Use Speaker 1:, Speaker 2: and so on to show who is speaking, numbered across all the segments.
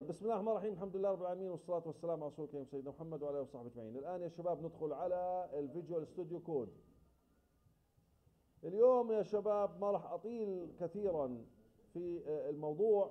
Speaker 1: بسم الله الرحمن الرحيم، الحمد لله رب العالمين، والصلاة والسلام على رسول الكريم سيدنا محمد وعلى آله وصحبه أجمعين. الآن يا شباب ندخل على الفيجوال ستوديو كود. اليوم يا شباب ما راح أطيل كثيرا في الموضوع،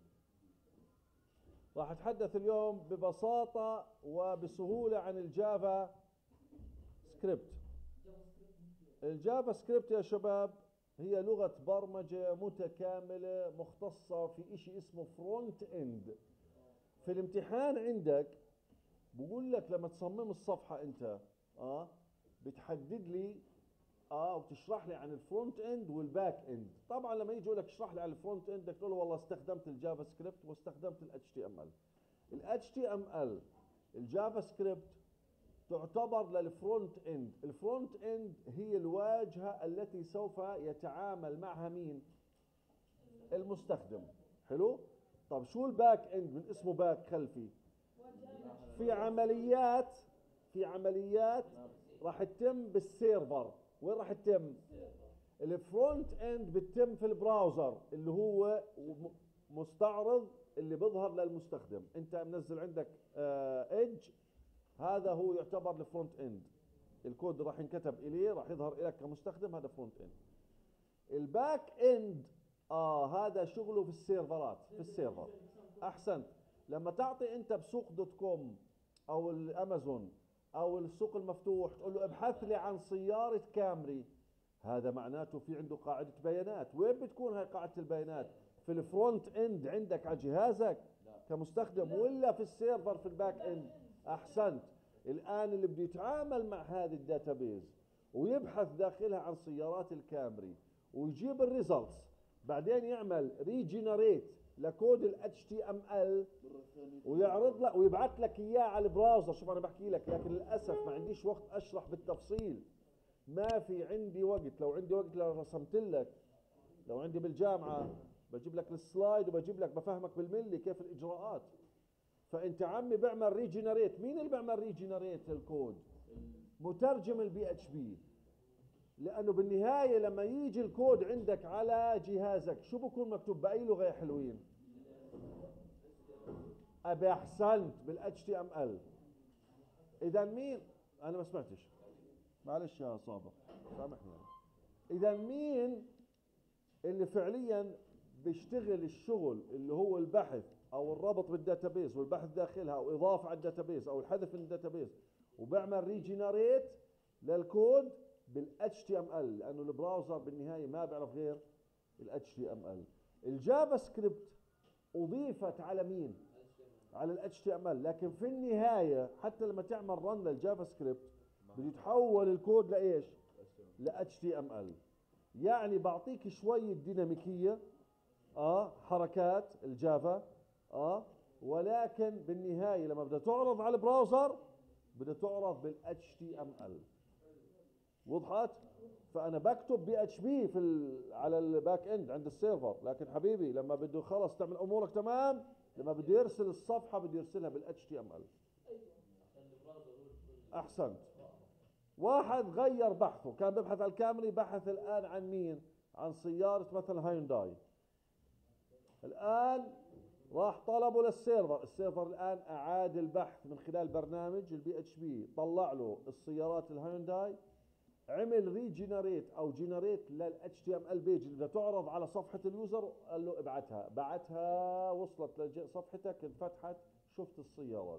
Speaker 1: راح أتحدث اليوم ببساطة وبسهولة عن الجافا سكريبت. الجافا سكريبت يا شباب هي لغة برمجة متكاملة مختصة في إشي اسمه فرونت اند. في الامتحان عندك بقول لك لما تصمم الصفحة انت بتحدد لي وتشرح لي عن الفرونت اند والباك اند. طبعا لما يجي يقول لك اشرح لي عن الفرونت اند بدك تقول له والله استخدمت الجافا سكريبت واستخدمت الاتش تي ام ال. الاتش تي ام ال الجافا سكريبت تعتبر للفرونت اند. الفرونت اند هي الواجهة التي سوف يتعامل معها مين؟ المستخدم. حلو. طب شو الباك اند؟ من اسمه باك، خلفي. في عمليات راح تتم بالسيرفر. وين راح تتم؟ الفرونت اند بتتم في البراوزر اللي هو مستعرض اللي بيظهر للمستخدم. انت منزل عندك ايدج، هذا هو يعتبر الفرونت اند. الكود راح ينكتب اليه، راح يظهر لك كمستخدم، هذا فرونت اند. الباك اند هذا شغله في السيرفرات، في السيرفر. احسنت. لما تعطي انت بسوق دوت كوم او الامازون او السوق المفتوح تقول له ابحث لي عن سيارة كامري، هذا معناته في عنده قاعدة بيانات. وين بتكون هاي قاعدة البيانات؟ في الفرونت اند عندك على جهازك كمستخدم، ولا في السيرفر في الباك اند؟ احسنت. الان اللي بده يتعامل مع هذه الداتابيز ويبحث داخلها عن سيارات الكامري ويجيب الريزلتس، بعدين يعمل ريجنريت لكود ال HTML ويعرض لك ويبعث لك اياه على البراوزر. شوف انا بحكي لك، لكن للاسف ما عنديش وقت اشرح بالتفصيل، ما في عندي وقت. لو عندي وقت لرسمت لك، لو عندي بالجامعة بجيب لك السلايد وبجيب لك بفهمك بالملي كيف الاجراءات. فانت عمي بعمل ريجنريت. مين اللي بيعمل ريجنريت الكود؟ مترجم البي اتش بي. لانه بالنهاية لما يجي الكود عندك على جهازك شو بكون مكتوب؟ باي لغة يا حلوين؟ ابي احسنت، بالاتش تي ام ال. اذا مين؟ انا ما سمعتش، معلش يا صابر سامحني. اذا مين اللي فعليا بيشتغل الشغل اللي هو البحث او الربط بالداتابيز والبحث داخلها او اضافه على الداتابيز او الحذف من الداتابيز وبعمل ريجنريت للكود بالاتش تي ام ال، لانه البراوزر بالنهايه ما بيعرف غير الاتش تي ام ال. الجافا سكريبت اضيفت على مين؟ على الاتش تي ام ال. لكن في النهايه حتى لما تعمل رن للجافا سكريبت بده يتحول الكود لايش؟ لاتش تي ام ال. يعني بعطيك شويه ديناميكيه حركات الجافا ولكن بالنهايه لما بدها تعرض على البراوزر بدها تعرض بالاتش تي ام ال. وضحت؟ فانا بكتب بي اتش بي على الباك اند عند السيرفر، لكن حبيبي لما بده خلص تعمل امورك تمام، لما بده يرسل الصفحه بده يرسلها بالاتش تي ام ال. احسنت. واحد غير بحثه، كان بيبحث عن الكامري، بحث الان عن مين؟ عن سياره مثلا هايونداي. الان راح طلبه للسيرفر، السيرفر الان اعاد البحث من خلال برنامج البي اتش بي، طلع له السيارات الهايونداي، عمل ريجنريت او جنريت للاتش تي ام ال بيج اللي بدها تعرض على صفحه اليوزر، قال له ابعتها، بعتها، وصلت لصفحتك، انفتحت، شفت السيارات.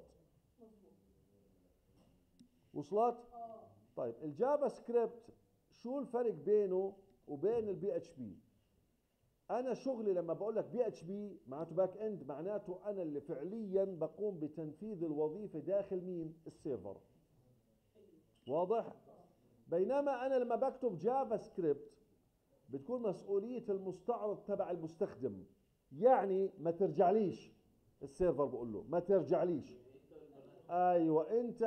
Speaker 1: وصلت؟ طيب الجافا سكريبت شو الفرق بينه وبين البي اتش بي؟ انا شغلي لما بقول لك بي اتش بي معناته باك اند، معناته انا اللي فعليا بقوم بتنفيذ الوظيفه داخل مين؟ السيرفر. واضح؟ بينما انا لما بكتب جافا سكريبت بتكون مسؤوليه المستعرض تبع المستخدم. يعني ما ترجعليش، السيرفر بقول له ما ترجعليش. ايوه انت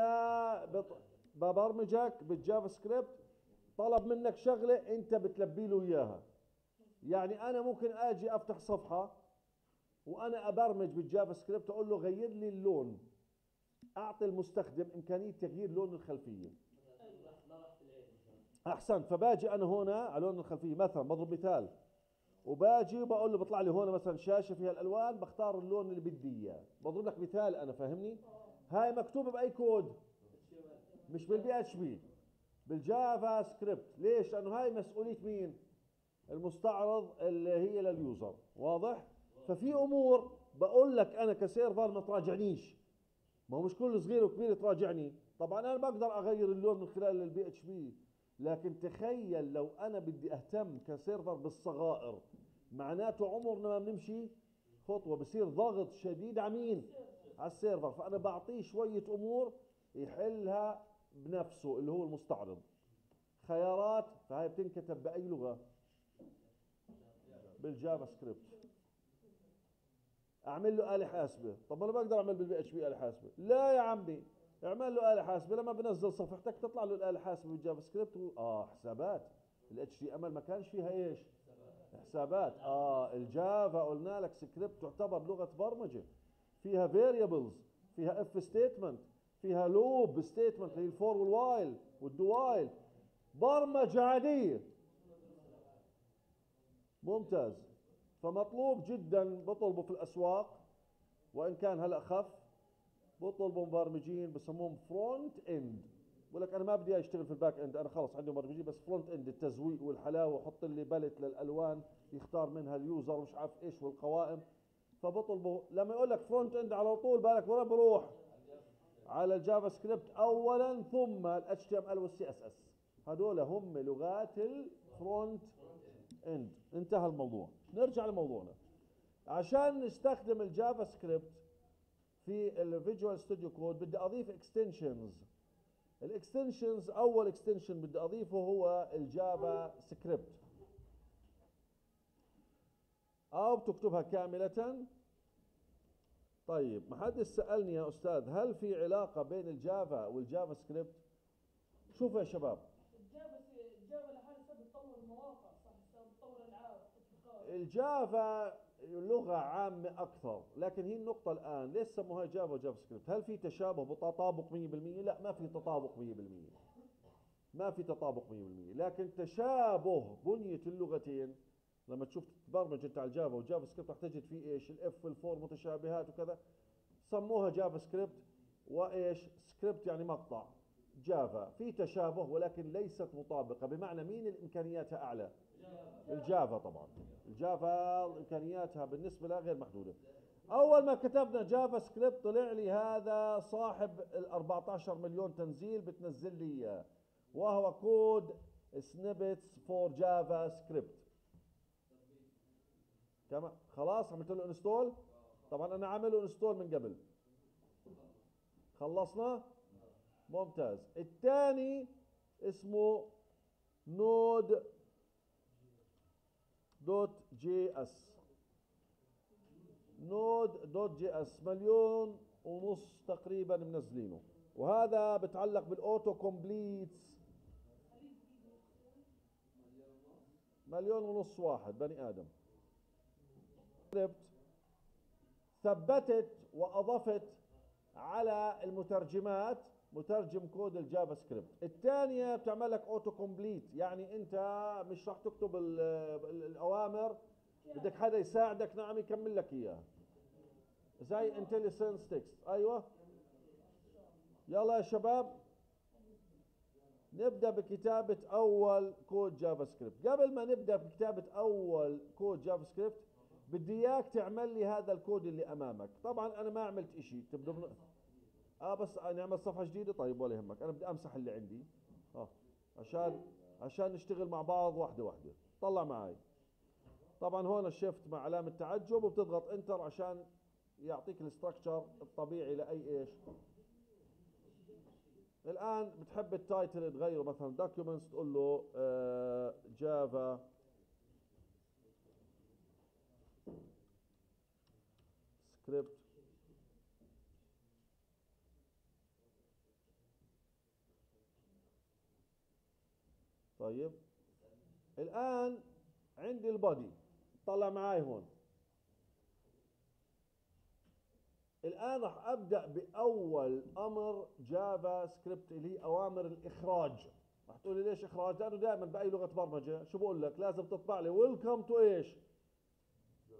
Speaker 1: ببرمجك بالجافا سكريبت، طلب منك شغله انت بتلبي له اياها. يعني انا ممكن اجي افتح صفحه وانا ابرمج بالجافا سكريبت اقول له غير لي اللون، اعطي المستخدم امكانيه تغيير لون الخلفيه. احسنت. فباجي انا هنا على لون الخلفيه مثلا، بضرب مثال، وباجي وبقول له بيطلع لي هون مثلا شاشه فيها الالوان، بختار اللون اللي بدي اياه. بضرب لك مثال انا، فاهمني؟ هاي مكتوبه باي كود؟ مش بالبي اتش بي، بالجافا سكريبت. ليش؟ لانه هاي مسؤوليه مين؟ المستعرض اللي هي لليوزر. واضح؟ ففي امور بقول لك انا كسيرفر ما تراجعنيش، ما هو مش كل صغير وكبير تراجعني. طبعا انا بقدر اغير اللون من خلال البي اتش بي، لكن تخيل لو انا بدي اهتم كسيرفر بالصغائر، معناته عمرنا ما بنمشي خطوه، بصير ضغط شديد على مين؟ على السيرفر. فانا بعطيه شويه امور يحلها بنفسه اللي هو المستعرض. خيارات، فهي بتنكتب باي لغه؟ بالجافا سكريبت. اعمل له آلة حاسبة. طب انا بقدر اعمل بالبي اتش بي آلة حاسبة؟ لا يا عمي، اعمل له آلة حاسبة لما بنزل صفحتك تطلع له الآلة الحاسبة بالجافا سكريبت حسابات. الاتش تي ام ال ما كانش فيها ايش؟ حسابات. الجافا قلنا لك سكريبت تعتبر لغة برمجة، فيها فاريبلز، فيها اف ستيتمنت، فيها لوب ستيتمنت اللي هي الفور والوايل والدوايل، برمجة عادية. ممتاز. فمطلوب جدا، بطلبوا في الاسواق، وان كان هلا خف، بطلبوا مبرمجين بسموهم فرونت اند. بقول لك انا ما بدي اشتغل في الباك اند، انا خلص عندي مبرمجين بس فرونت اند، التزويق والحلاوه، وحط لي باليت للالوان يختار منها اليوزر ومش عارف ايش والقوائم. فبطلبوا لما يقول لك فرونت اند على طول بالك وين بروح؟ على الجافا سكريبت اولا، ثم الاتش تي ام ال والسي اس اس. هذول هم لغات الفرونت اند. انتهى الموضوع. نرجع لموضوعنا. عشان نستخدم الجافا سكريبت في الفيجوال ستوديو كود بدي اضيف اكستنشنز. الاكستنشنز، اول اكستنشن بدي اضيفه هو الجافا سكريبت، او بتكتبها كاملة. طيب، ما حد سألني يا استاذ هل في علاقة بين الجافا والجافا سكريبت؟ شوفوا يا شباب،
Speaker 2: الجافا لحالها بتطور المواقع، صح؟ بتطور العاب، تطبيقات.
Speaker 1: الجافا لغة عامة أكثر، لكن هي النقطة الآن ليش سموها جافا وجافا سكريبت؟ هل في تشابه وتطابق 100%؟ لا، ما في تطابق 100%، ما في تطابق 100%، لكن تشابه بنية اللغتين. لما تشوف تبرمج انت على الجافا والجافا سكريبت رح تجد فيه ايش؟ الاف والفور متشابهات وكذا، سموها جافا سكريبت. وايش سكريبت؟ يعني مقطع. جافا في تشابه ولكن ليست مطابقة، بمعنى مين الامكانياتها اعلى؟ الجافا طبعا. الجافا امكانياتها بالنسبة لها غير محدودة. اول ما كتبنا جافا سكريبت طلع لي هذا صاحب ال 14 مليون تنزيل بتنزل لي اياه، وهو كود سنيبتس فور جافا سكريبت. كما خلاص عملت له انستول. طبعا انا عامله انستول من قبل. خلصنا. ممتاز. الثاني اسمه نود دوت جي اس. نود دوت جي اس 1,500,000 تقريبا منزلينه، وهذا بتعلق بالاوتو كومبليتس. 1,500,000 واحد بني ادم. ثبتت واضفت على المترجمات مترجم كود الجافا سكريبت. الثانيه بتعمل لك اوتو كومبليت، يعني انت مش راح تكتب الاوامر، بدك حدا يساعدك نعم يكمل لك اياها، زي انتليسنس تكست. ايوه. يلا يا شباب نبدا بكتابه اول كود جافا سكريبت. قبل ما نبدا بكتابه اول كود جافا سكريبت بدي اياك تعمل لي هذا الكود اللي امامك. طبعا انا ما عملت اشي، تبدو بس نعمل صفحه جديده. طيب ولا يهمك، انا بدي امسح اللي عندي عشان نشتغل مع بعض واحده واحده. طلع معي. طبعا هون الشيفت مع علامه تعجب، وبتضغط انتر عشان يعطيك الاستراكشر الطبيعي لاي ايش. الان بتحب التايتل تغيره، مثلا دوكيومنتس تقول له جافا سكريبت. طيب الان عندي البادي، طلع معاي هون. الان راح ابدا باول امر جافا سكريبت اللي هي اوامر الاخراج. راح تقول لي ليش اخراج؟ لانه دائما باي لغه برمجه شو بقول لك؟ لازم تطبع لي ويلكم تو ايش؟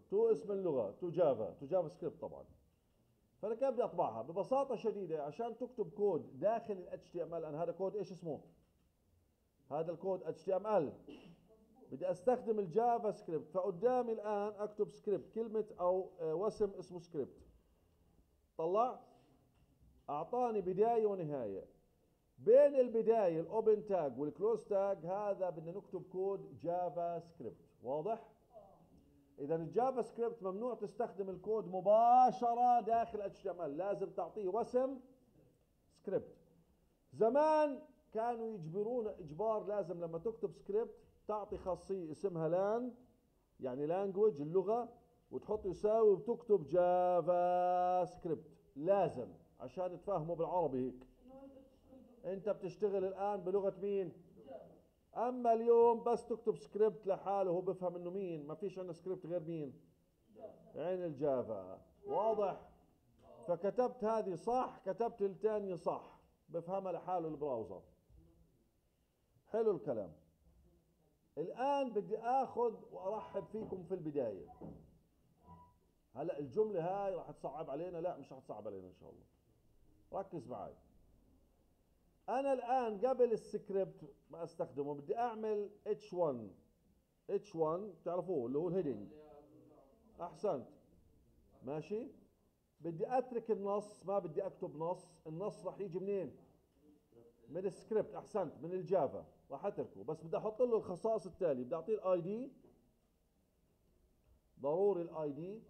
Speaker 1: تو اسم اللغة، تو جافا، تو جافا سكريبت طبعا. فانا كيف بدي اطبعها؟ ببساطة شديدة عشان تكتب كود داخل ال HTML، انا هذا كود ايش اسمه؟ هذا الكود HTML، بدي استخدم الجافا سكريبت. فقدامي الان اكتب سكريبت، كلمة او وسم اسمه سكريبت. طلع اعطاني بداية ونهاية. بين البداية الاوبن تاج والكلوز تاج هذا بدنا نكتب كود جافا سكريبت. واضح؟ اذا الجافا سكريبت ممنوع تستخدم الكود مباشرة داخل HTML، لازم تعطيه وسم سكريبت. زمان كانوا يجبرونا اجبار، لازم لما تكتب سكريبت تعطي خاصية اسمها لان، يعني لانجوج اللغة، وتحط يساوي وتكتب جافا سكريبت، لازم عشان تفهموا بالعربي هيك. انت بتشتغل الان بلغة مين؟ اما اليوم بس تكتب سكريبت لحاله هو بفهم انه مين، ما فيش عندنا سكريبت غير مين؟ عين الجافا. واضح؟ فكتبت هذه صح، كتبت الثانية صح، بفهمها لحاله البراوزر. حلو الكلام. الان بدي اخذ وارحب فيكم في البداية. هلا الجملة هاي راح تصعب علينا؟ لا مش راح تصعب علينا ان شاء الله. ركز معي. انا الان قبل السكريبت ما استخدمه بدي اعمل H1. H1 تعرفوه اللي هو الهيدنج. احسنت. ماشي. بدي اترك النص، ما بدي اكتب نص. النص راح يجي منين؟ من السكريبت. احسنت، من الجافا. راح اتركه، بس بدي احط له الخصائص التالية. بدي اعطيه الاي دي، ضروري الاي دي.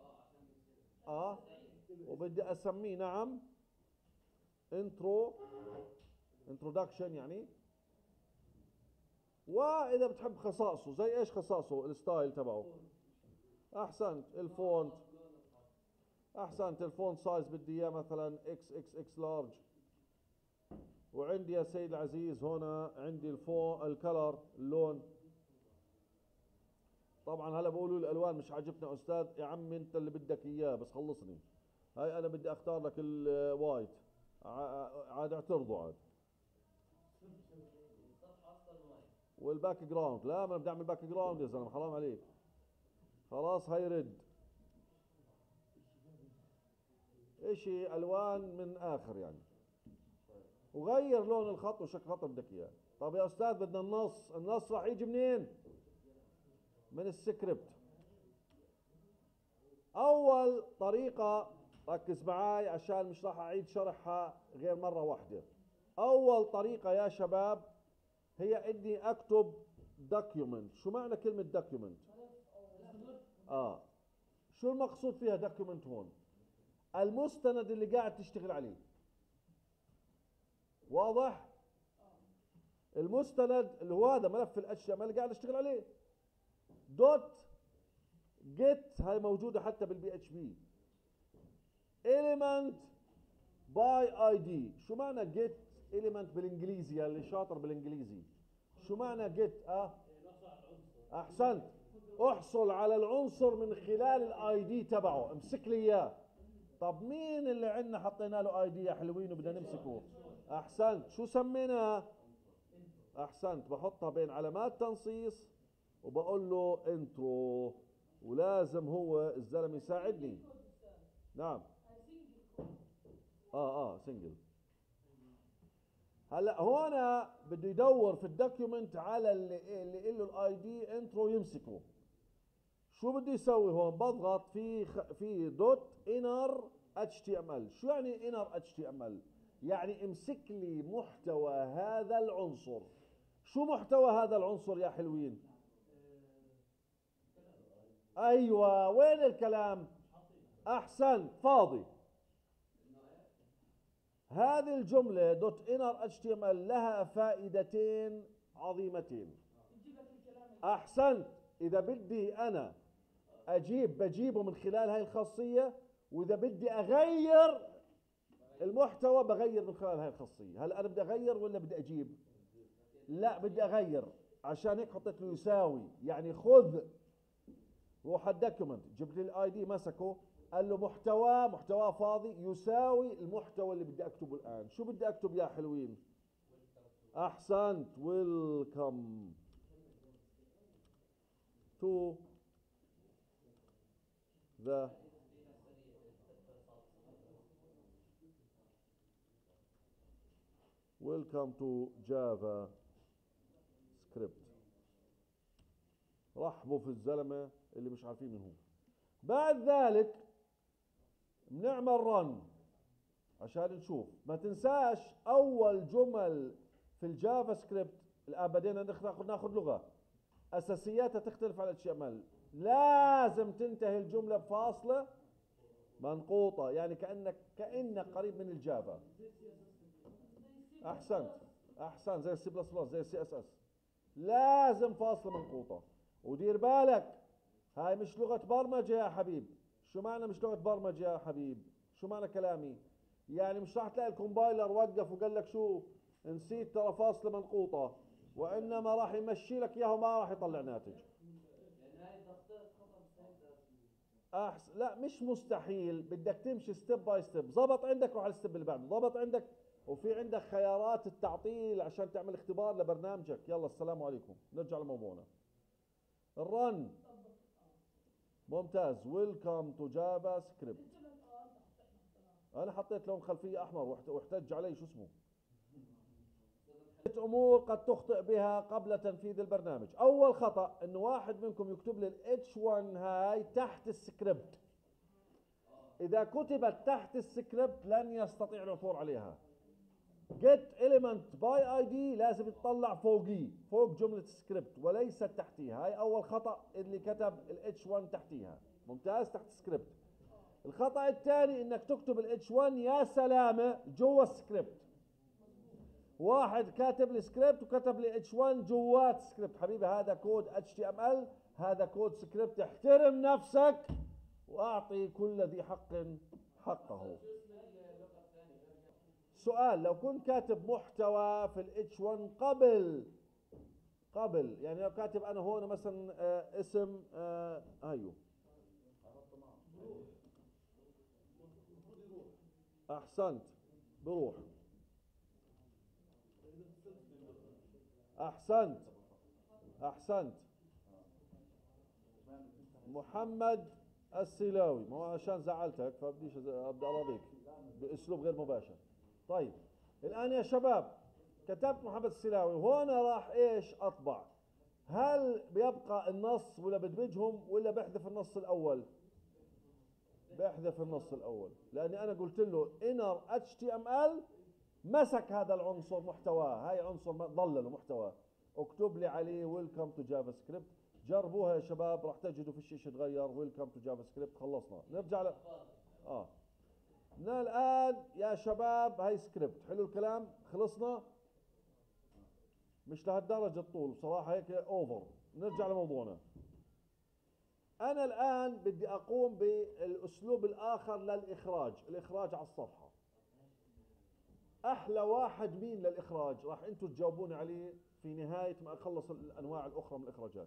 Speaker 1: وبدي اسميه نعم انترودكشن يعني. واذا بتحب خصائصه، زي ايش خصائصه؟ الستايل تبعه. احسنت. الفونت. احسنت. الفونت سايز بدي اياه مثلا اكس اكس اكس لارج. وعندي يا سيد العزيز هنا عندي الكلر، اللون. طبعا هلا بقولوا الالوان مش عاجبنا استاذ. يا عمي انت اللي بدك اياه، بس خلصني. هاي انا بدي اختار لك الوايت. عاد اعترضوا عاد. والباك جراوند، لا ما بدي اعمل باك جراوند يا زلمه، حرام عليك. خلاص هاي رد. اشي الوان من اخر يعني. وغير لون الخط وشكل خط بدك اياه. طب يا استاذ بدنا النص. النص راح يجي منين؟ من السكريبت. اول طريقة، ركز معاي عشان مش راح اعيد شرحها غير مرة واحدة. اول طريقة يا شباب هي اني اكتب document. شو معنى كلمة document؟ شو المقصود فيها document هون؟ المستند اللي قاعد تشتغل عليه. واضح؟ المستند اللي هو هذا ملف ال HTML اللي قاعد اشتغل عليه. دوت جيت هاي موجودة حتى بالبي اتش بي. element by ID. شو معنى get element بالانجليزي؟ اللي شاطر بالانجليزي شو معنى get؟ احسنت. احصل على العنصر من خلال الاي دي تبعه، امسك لي اياه. طب مين اللي عندنا حطينا له اي دي يا حلوين وبدنا نمسكه؟ احسنت. شو سميناه؟ احسنت. بحطها بين علامات تنصيص وبقول له انترو، ولازم هو الزلمه يساعدني. نعم. سنجل. هلا هون بده يدور في الدوكيومنت على اللي له الاي دي انترو يمسكه. شو بده يسوي هون؟ بضغط في دوت انر اتش تي ام ال. شو يعني انر اتش تي ام ال؟ يعني امسك لي محتوى هذا العنصر. شو محتوى هذا العنصر يا حلوين؟ ايوه، وين الكلام؟ احسنت، فاضي. هذه الجملة دوت انر اتش تي ام ال لها فائدتين عظيمتين. احسنت. اذا بدي انا بجيبه من خلال هاي الخاصية، واذا بدي اغير المحتوى بغير من خلال هاي الخاصية. هلا انا بدي اغير ولا بدي اجيب؟ لا بدي اغير. عشان هيك حطيت له يساوي. يعني خذ، روح الدوكيومنت، جبت لي الاي دي، مسكه، قال له محتوى فاضي يساوي المحتوى اللي بدي اكتبه الان. شو بدي اكتب يا حلوين؟ احسنت. ويلكم تو the welcome to Java script. رحبوا في الزلمة اللي مش عارفين من هو. بعد ذلك بنعمل رن عشان نشوف. ما تنساش اول جمل في الجافا سكريبت، الان بدينا ناخذ لغة اساسياتها تختلف عن HTML. لازم تنتهي الجملة بفاصلة منقوطة، يعني كأنك قريب من الجافا. احسنت زي السي بلس بلس، زي السي اس اس، لازم فاصلة منقوطة. ودير بالك هاي مش لغة برمجة يا حبيب. شو معنى مش لغة برمجة يا حبيب؟ شو معنى كلامي؟ يعني مش راح تلاقي الكومبايلر وقف وقال لك شو نسيت ترى فاصلة منقوطة، وانما راح يمشي لك اياها وما راح يطلع ناتج. لا مش مستحيل، بدك تمشي ستيب باي ستيب. ضبط عندك روح على الستيب اللي بعده، ضبط عندك وفي عندك خيارات التعطيل عشان تعمل اختبار لبرنامجك. يلا السلام عليكم، نرجع لموضوعنا. الرن ممتاز. ويلكم تو جافا سكريبت. انا حطيت لون خلفيه احمر واحتج علي شو اسمه. امور قد تخطئ بها قبل تنفيذ البرنامج. اول خطأ انه واحد منكم يكتب لي H1 هاي تحت السكريبت. اذا كتبت تحت السكريبت لن يستطيع العثور عليها. get element by ID لازم يتطلع فوقيه، فوق جملة السكريبت وليس تحتيها. هاي اول خطأ اللي كتب ال H1 تحتيها. ممتاز، تحت السكريبت. الخطأ الثاني انك تكتب ال H1 يا سلامة جوا السكريبت. واحد كاتب لي سكريبت وكتب لي H1 جوات سكريبت. حبيبي هذا كود HTML، هذا كود سكريبت. احترم نفسك واعطي كل ذي حق حقه. سؤال، لو كنت كاتب محتوى في ال H1 قبل يعني لو كاتب انا هون مثلا اسم ايوه احسنت بروح. احسنت محمد السلاوي. ما هو عشان زعلتك فبديش ابدا اراضيك باسلوب غير مباشر. طيب الان يا شباب كتبت محمد السلاوي وهون راح ايش اطبع؟ هل بيبقى النص ولا بدمجهم ولا بحذف النص الاول؟ بحذف النص الاول، لاني انا قلت له inner HTML مسك هذا العنصر محتواه. هاي عنصر ظلله محتواه، اكتب لي عليه ويلكم تو جافا سكريبت. جربوها يا شباب راح تجدوا في شيء يتغير. ويلكم تو جافا سكريبت. خلصنا نرجع الان يا شباب هاي سكريبت. حلو الكلام، خلصنا. مش لهالدرجة الطول بصراحة، هيك اوفر. نرجع لموضوعنا. انا الان بدي اقوم بالاسلوب الاخر للاخراج، الاخراج على الصفحة. احلى واحد مين للاخراج؟ راح انتم تجاوبوني عليه في نهاية ما اخلص الانواع الاخرى من الاخراجات.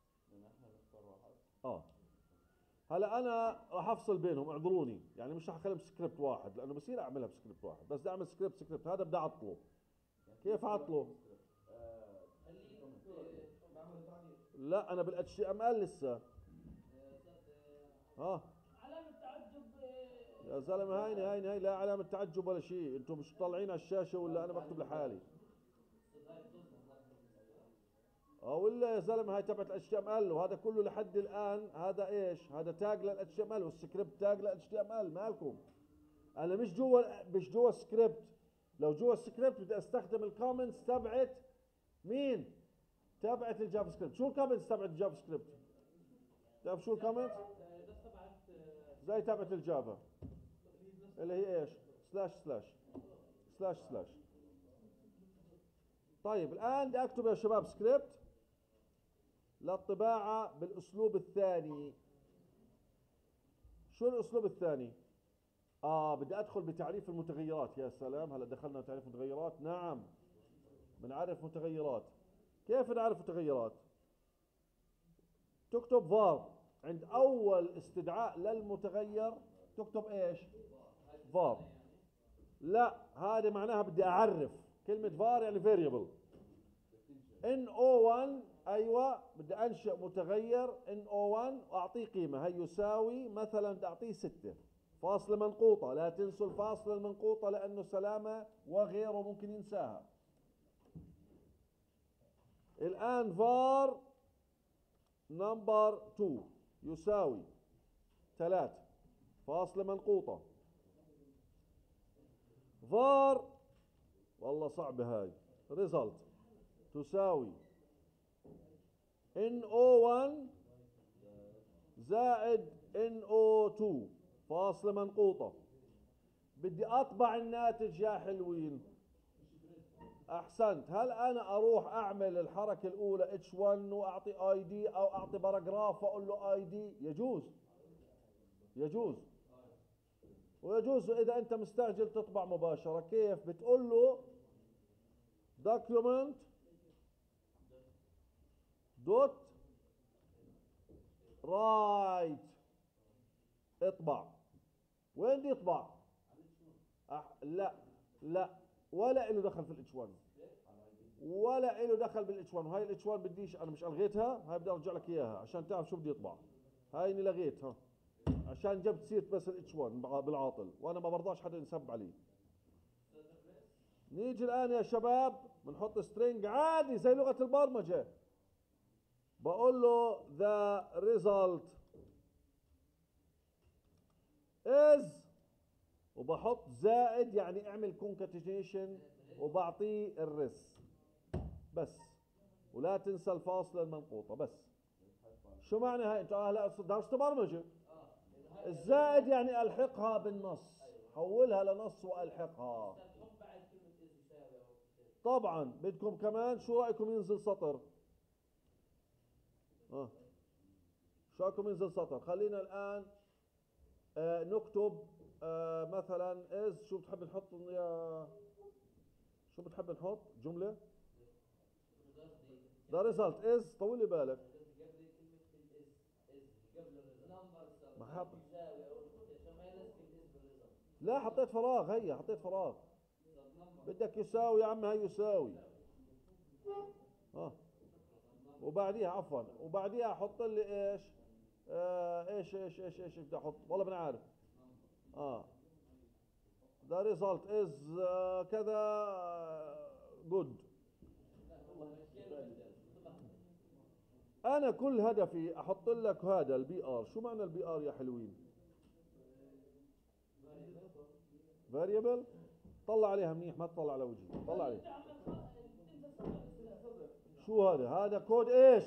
Speaker 1: هلا انا راح افصل بينهم، اعذروني، يعني مش راح اخليهم سكريبت واحد لانه بصير اعملها بسكريبت واحد، بس بدي اعمل سكريبت. هذا بدي اعطله. كيف اعطله؟ لا انا بال HTML لسه.
Speaker 2: علامة تعجب.
Speaker 1: يا زلمه هاي لا علامه تعجب ولا شيء. انتم مش طالعين على الشاشه ولا انا بكتب لحالي؟ ولا يا زلمه هاي تبعت HTML وهذا كله لحد الان. هذا ايش؟ هذا تاج لل HTML والسكريبت تاج لل HTML. مالكم؟ انا مش جوا السكريبت. لو جوا السكريبت بدي استخدم الكومنتس تبعت مين؟ تبعت الجافا سكريبت. شو الكومنتس تبعت الجافا سكريبت؟ تعرف شو الكومنتس؟ زي تبعت الجافا اللي هي ايش؟ سلاش. طيب الان بدي اكتب يا شباب سكريبت للطباعة بالاسلوب الثاني. شو الاسلوب الثاني؟ بدي ادخل بتعريف المتغيرات. يا سلام، هلا دخلنا تعريف متغيرات. نعم بنعرف متغيرات. كيف نعرف متغيرات؟ تكتب var عند اول استدعاء للمتغير تكتب ايش؟ var. لا هذه معناها بدي اعرف. كلمة var يعني variable. no1 ايوه بدي انشئ متغير NO1 واعطيه قيمه، هي يساوي مثلا بدي اعطيه 6 فاصله منقوطه، لا تنسوا الفاصله المنقوطه لانه سلامه وغيره ممكن ينساها. الان var نمبر 2 يساوي 3 فاصله منقوطه var والله صعبه هاي result تساوي NO1 زائد NO2 فاصلة منقوطة. بدي أطبع الناتج يا حلوين. أحسنت. هل أنا أروح أعمل الحركة الأولى H1 وأعطي ID أو أعطي باراجراف وأقول له ID؟ يجوز، يجوز، ويجوز إذا أنت مستعجل تطبع مباشرة. كيف؟ بتقول له document دوت رايت اطبع. وين بدي يطبع؟ لا لا، ولا له دخل في الاتش 1 ولا له دخل بالاتش 1. وهي الاتش 1 بديش انا، مش الغيتها، هاي بدي ارجع لك اياها عشان تعرف شو بدي يطبع. هاي اني لغيتها عشان جبت سيره بس الاتش 1 بالعاطل، وانا ما برضاش حدا ينسب علي. نيجي الان يا شباب بنحط سترينج عادي زي لغه البرمجه. بقول له the result is وبحط زائد يعني اعمل concatenation وبعطيه الرس بس، ولا تنسى الفاصلة المنقوطة بس. شو معنى هاي؟ انت هلا درست برمجة. الزائد يعني الحقها بالنص، حولها لنص والحقها. طبعا بدكم كمان، شو رايكم ينزل سطر؟ شو رايكم ينزل سطر؟ خلينا الان نكتب مثلا از، شو بتحب نحط يا، شو بتحب نحط جملة؟ the result is، طولي بالك ما حط، لا حطيت فراغ، هي حطيت فراغ. بدك يساوي يا عم، هي يساوي وبعديها عفوا، وبعديها احط لي ايش؟ ايش بدي احط؟ والله ما عارف. the result is كذا good. انا كل هدفي احط لك هذا البي ار. شو معنى البي ار يا حلوين؟ variable. طلع عليها منيح، ما تطلع على وجهي، طلع عليها. شو هذا؟ هذا كود ايش؟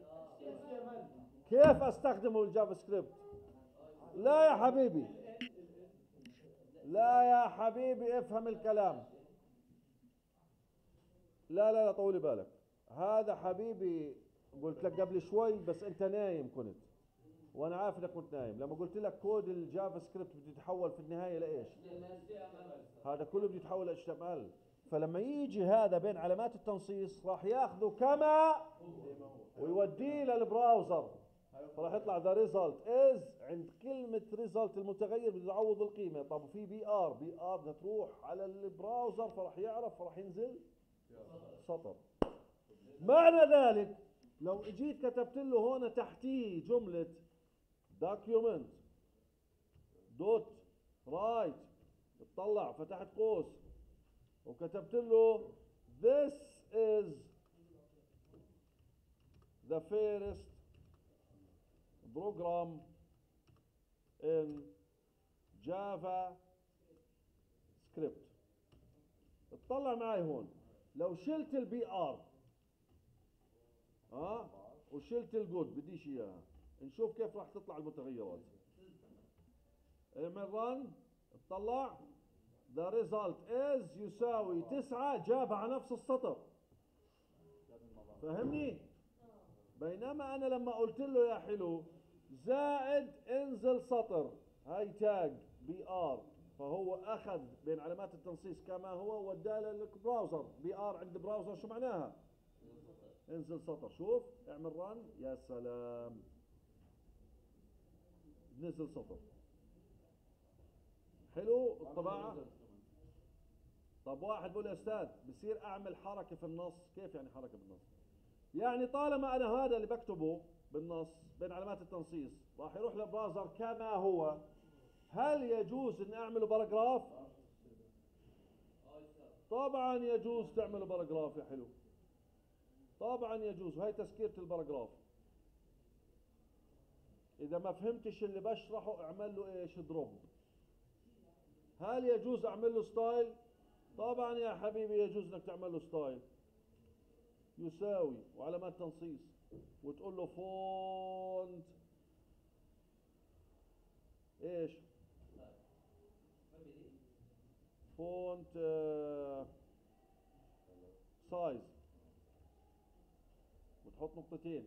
Speaker 1: كيف استخدمه بالجافا سكريبت؟ لا يا حبيبي، لا يا حبيبي، افهم الكلام. لا طولي بالك. هذا حبيبي قلت لك قبل شوي بس انت نايم كنت، وانا عارف انك كنت نايم. لما قلت لك كود الجافا سكريبت بده يتحول في النهايه لايش؟ هذا كله بده يتحول ل HTML. فلما يجي هذا بين علامات التنصيص راح ياخذه كما ويوديه للبراوزر، فراح يطلع ذا ريزلت از. عند كلمه ريزلت المتغير بده يعوض القيمه. طب في بي ار بدها تروح على البراوزر، فراح يعرف، فراح ينزل سطر. معنى ذلك لو اجيت كتبت له هون تحتيه جمله document دوت رايت، اطلع فتحت قوس وكتبت له this is the first program in Java script. اطلع معي هون، لو شلت البي ار وشلت الجود، بديش اياها، نشوف كيف راح تطلع المتغيرات. اعمل رن، اطلع the result is يساوي 9، جابها على نفس السطر. فهمني؟ بينما انا لما قلت له يا حلو زائد انزل سطر، هاي تاج بي ار، فهو اخذ بين علامات التنصيص كما هو ووداه للبراوزر. بي ار عند براوزر شو معناها؟ انزل سطر. شوف اعمل رن، يا سلام، نزل سطر. حلو الطباعة. طب واحد بقول يا استاذ بصير اعمل حركة في النص. كيف يعني حركة بالنص؟ يعني طالما انا هذا اللي بكتبه بالنص بين علامات التنصيص راح يروح للبراوزر كما هو، هل يجوز ان اعمله باراجراف؟ طبعا يجوز تعمله باراجراف يا حلو، طبعا يجوز، وهي تسكيرة الباراجراف. اذا ما فهمتش اللي بشرحه اعمل له ايش؟ دروب. هل يجوز اعمل له ستايل؟ طبعا يا حبيبي يجوز انك تعمل له ستايل، يساوي وعلامات تنصيص وتقول له فونت ايش؟ فونت سايز، وتحط نقطتين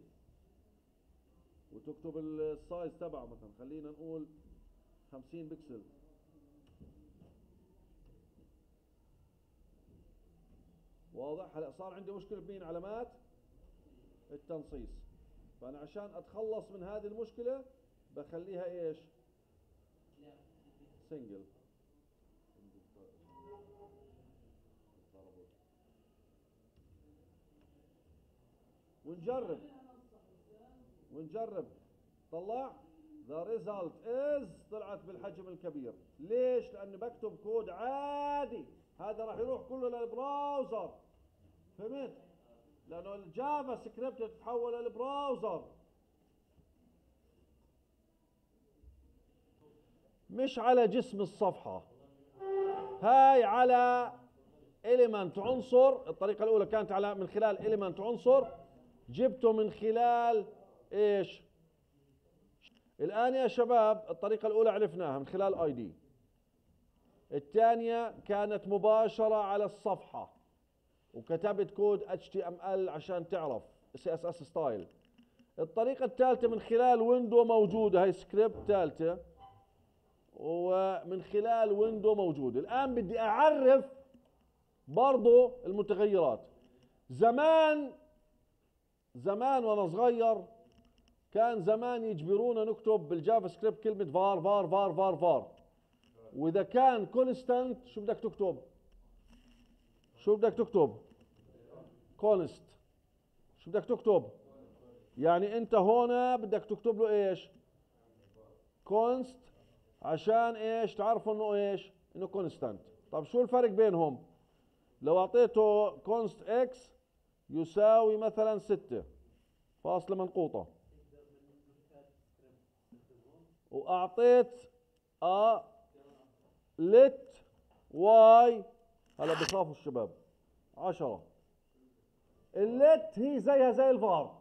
Speaker 1: وتكتب السايز تبعه، مثلا خلينا نقول 50 بكسل. واضح؟ هلا صار عندي مشكلة بمين؟ علامات التنصيص. فأنا عشان أتخلص من هذه المشكلة بخليها إيش؟ سنجل. ونجرب ونجرب. طلع the result is، طلعت بالحجم الكبير. ليش؟ لأني بكتب كود عادي، هذا راح يروح كله للبراوزر. فهمت؟ لأنه الجافا سكريبت تتحول للبراوزر، مش على جسم الصفحة. هاي على element عنصر. الطريقة الأولى كانت على من خلال element عنصر، جبته من خلال ايش؟ الآن يا شباب الطريقة الأولى عرفناها من خلال ID. الثانية كانت مباشرة على الصفحة وكتبت كود HTML عشان تعرف CSS ستايل. الطريقة الثالثة من خلال ويندو موجودة، هي سكريبت ثالثة ومن خلال ويندو موجود. الآن بدي أعرف برضو المتغيرات. زمان وأنا صغير كان زمان يجبرونا نكتب بالجافا سكريبت كلمة فار فار فار فار فار، وإذا كان كونستانت شو بدك تكتب؟ شو بدك تكتب؟ كونست. شو بدك تكتب؟ يعني أنت هنا بدك تكتب له إيش؟ كونست، عشان إيش؟ تعرفوا إنه إيش؟ إنه كونستانت. طب شو الفرق بينهم؟ لو أعطيته كونست إكس يساوي مثلا 6 فاصلة منقوطة، واعطيت لت واي، هلا بخافوا الشباب 10، اللت هي زيها زي الفار.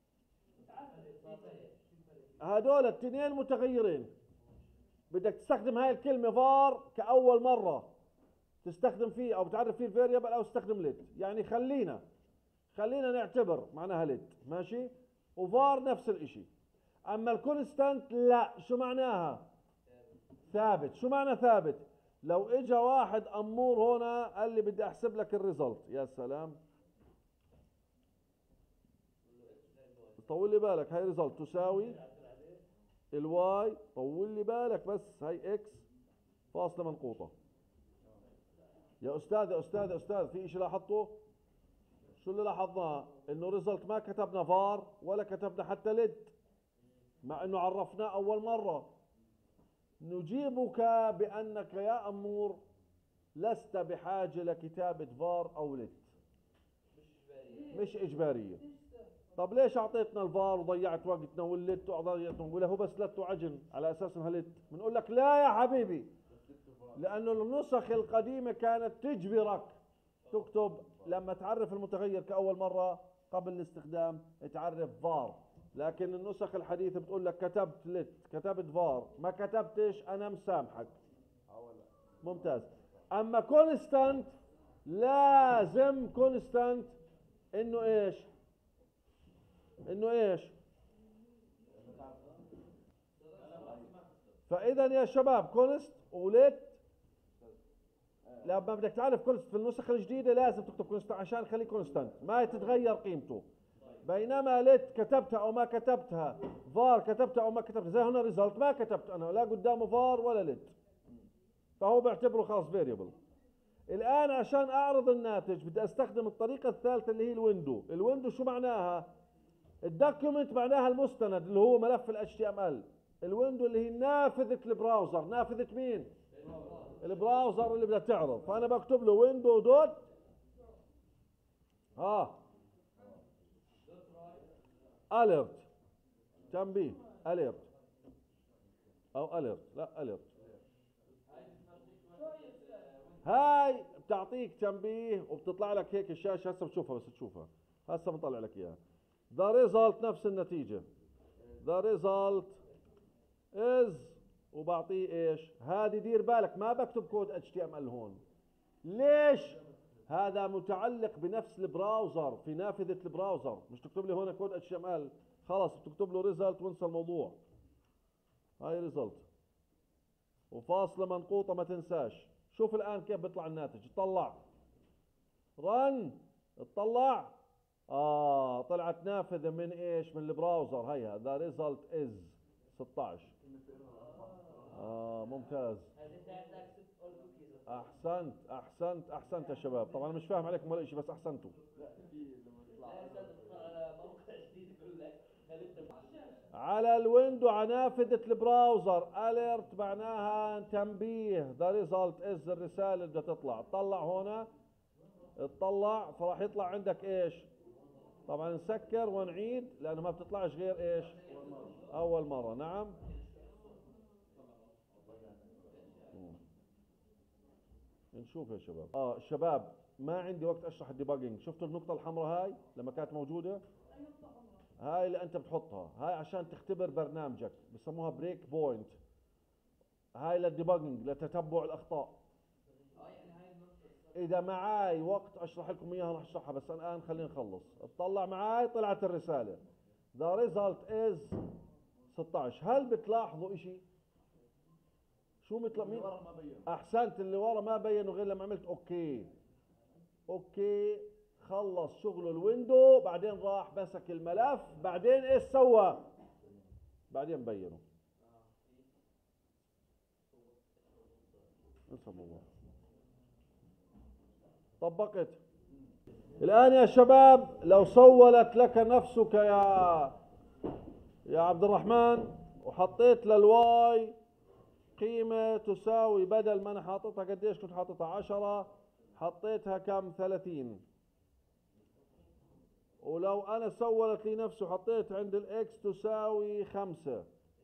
Speaker 1: هدول الاثنين متغيرين، بدك تستخدم هاي الكلمة فار كأول مرة تستخدم فيه او بتعرف فيه الفاريبل، او تستخدم لت. يعني خلينا نعتبر معناها لت، ماشي؟ وفار نفس الاشي. اما الكونستانت لا، شو معناها؟ ثابت. شو معنى ثابت؟ لو اجا واحد امور هنا قال لي بدي احسب لك الريزلت، يا سلام، طول لي بالك، هاي ريزلت تساوي الواي، طول لي بالك بس، هاي اكس فاصلة منقوطة. يا استاذ في اشي لاحظته؟ شو اللي لاحظناه؟ انه ريزلت ما كتبنا فار ولا كتبنا حتى لد، مع انه عرفناه اول مرة. نجيبك بانك يا امور لست بحاجة لكتابة فار او لت، مش اجبارية. طب ليش اعطيتنا الفار وضيعت وقتنا واللت وضيعتنا وله بس لت وعجن على اساس انها لت؟ بنقول لك لا يا حبيبي، لانه النسخ القديمة كانت تجبرك تكتب لما تعرف المتغير كأول مرة قبل الاستخدام تعرف فار، لكن النسخ الحديثة بتقول لك كتبت لت، كتبت فار، ما كتبتش انا مسامحك. ممتاز. اما كونستانت لازم كونستانت انه ايش؟ انه ايش؟ فاذا يا شباب كونست ولت، لما بدك تعرف كونست في النسخ الجديدة لازم تكتب كونست عشان خليه كونستانت ما تتغير قيمته. بينما لت كتبتها او ما كتبتها، فار كتبتها او ما كتبتها، زي هنا ريزلت ما كتبت انا لا قدامه فار ولا لت، فهو بيعتبره خلاص فيريبل. الآن عشان أعرض الناتج بدي أستخدم الطريقة الثالثة اللي هي الويندو. الويندو شو معناها؟ الدوكيومنت معناها المستند اللي هو ملف ال HTML. الويندو اللي هي نافذة البراوزر. نافذة مين؟ البراوزر اللي بدها تعرض. فأنا بكتب له ويندو دوت alert، تنبيه alert أو alert، لا alert. هاي بتعطيك تنبيه وبتطلع لك هيك الشاشة. هسه بتشوفها، بس تشوفها هسه بنطلع لك اياها. The result نفس النتيجة. The result is، وبعطيه ايش؟ هذه دير بالك ما بكتب كود HTML هون. ليش؟ هذا متعلق بنفس البراوزر، في نافذة البراوزر. مش تكتب لي هون كود HTML، خلص بتكتب له result وانسى الموضوع. هاي result وفاصلة منقوطة ما تنساش. شوف الآن كيف بيطلع الناتج. اطلع رن، اطلع طلعت نافذة من ايش؟ من البراوزر. هيها the result is 16. ممتاز. احسنت يا شباب. طبعا انا مش فاهم عليكم ولا شيء، بس احسنتوا. على الويندو على نافذة البراوزر alert معناها تنبيه. the result is الرسالة اللي بدها تطلع. تطلع هنا، تطلع فراح يطلع عندك ايش؟ طبعا نسكر ونعيد لانه ما بتطلعش غير ايش؟ اول مرة. نعم. نشوف يا شباب. شباب ما عندي وقت اشرح الديباجنج. شفتوا النقطة الحمراء هاي لما كانت موجودة؟ هاي اللي انت بتحطها، هاي عشان تختبر برنامجك، بسموها بريك بوينت. هاي للديباجنج، لتتبع الاخطاء. اذا معاي وقت اشرح لكم اياها راح اشرحها، بس الان خلينا نخلص. اطلع معاي، طلعت الرسالة the result is 16. هل بتلاحظوا اشي؟ شو مثل مين؟ احسنت، اللي ورا ما بينوا غير لما عملت اوكي. خلص شغله الويندو، بعدين راح مسك الملف، بعدين ايش سوى؟ بعدين بينه. انسى الموضوع. طبقت. الان يا شباب لو سولت لك نفسك يا عبد الرحمن، وحطيت للواي قيمة تساوي، بدل ما انا حاططها قديش كنت حاططها 10، حطيتها كم؟ 30. ولو انا سولت لي نفسه وحطيت عند الاكس تساوي 5.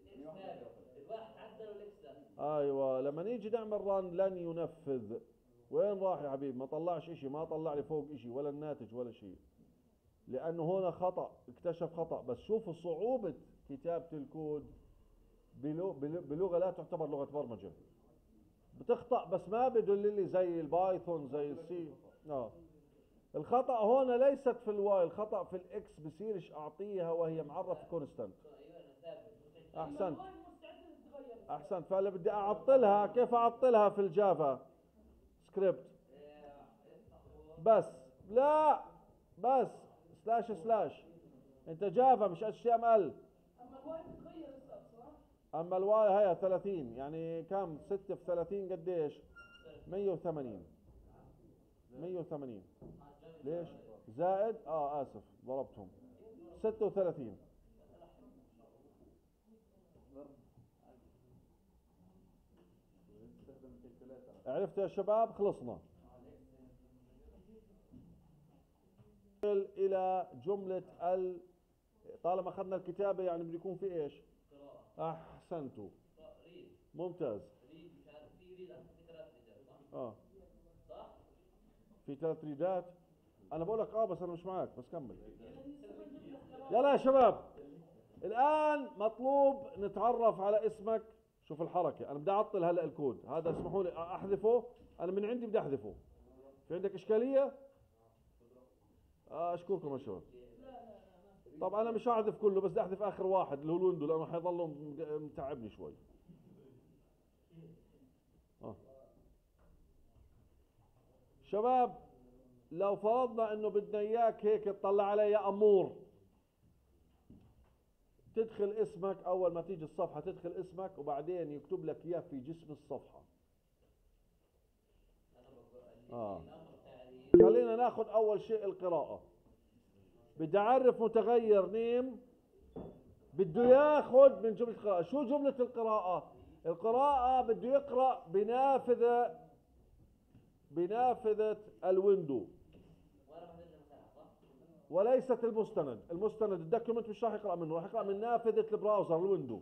Speaker 1: ايوه، لما نيجي نعمل رن لن ينفذ. وين راح يا حبيبي؟ ما طلعش اشي، ما طلع لي فوق اشي ولا الناتج ولا شيء، لانه هنا خطأ، اكتشف خطأ. بس شوفوا صعوبة كتابة الكود بلغة لا تعتبر لغة برمجة. بتخطأ بس ما بدل لي زي البايثون زي السي. الخطأ هون ليست في الواي، الخطأ في الاكس. بصيرش اعطيها وهي معرف كونستانت. احسنت. فاللي بدي اعطلها، كيف اعطلها في الجافا سكريبت؟ بس لا، بس سلاش. انت جافا مش HTML.
Speaker 2: اما الواي بتتغير هسه صح؟
Speaker 1: اما الواي هي 30، يعني كم؟ 6 في 30 قديش؟ 180. ليش؟ زائد اسف ضربتهم 36. عرفت يا شباب؟ خلصنا. الى جملة طالما اخذنا الكتابة يعني بده يكون في ايش؟ احسنتوا، ممتاز. في 3 ريدات. انا بقول لك بس انا مش معك، بس كمل. يلا يا شباب، الان مطلوب نتعرف على اسمك. شوف الحركة، انا بدي اعطل هلا الكود هذا، اسمحوا لي احذفه، انا من عندي بدي احذفه. في عندك اشكالية؟ اشكركم يا شباب. طب انا مش هحذف كله، بس بدي احذف اخر واحد اللي هو الويندو، لانه حيظل متعبني شوي. شباب لو فرضنا انه بدنا اياك هيك تطلع علي يا امور، تدخل اسمك اول ما تيجي الصفحة، تدخل اسمك وبعدين يكتب لك اياه في جسم الصفحة. خلينا ناخذ اول شيء القراءة. بدي اعرف متغير نيم بده ياخذ من جملة القراءة. شو جملة القراءة؟ القراءة بده يقرأ بنافذة الويندو وليست المستند. المستند الدوكيومنت مش راح يقرأ منه، راح يقرأ من نافذة البراوزر الويندو.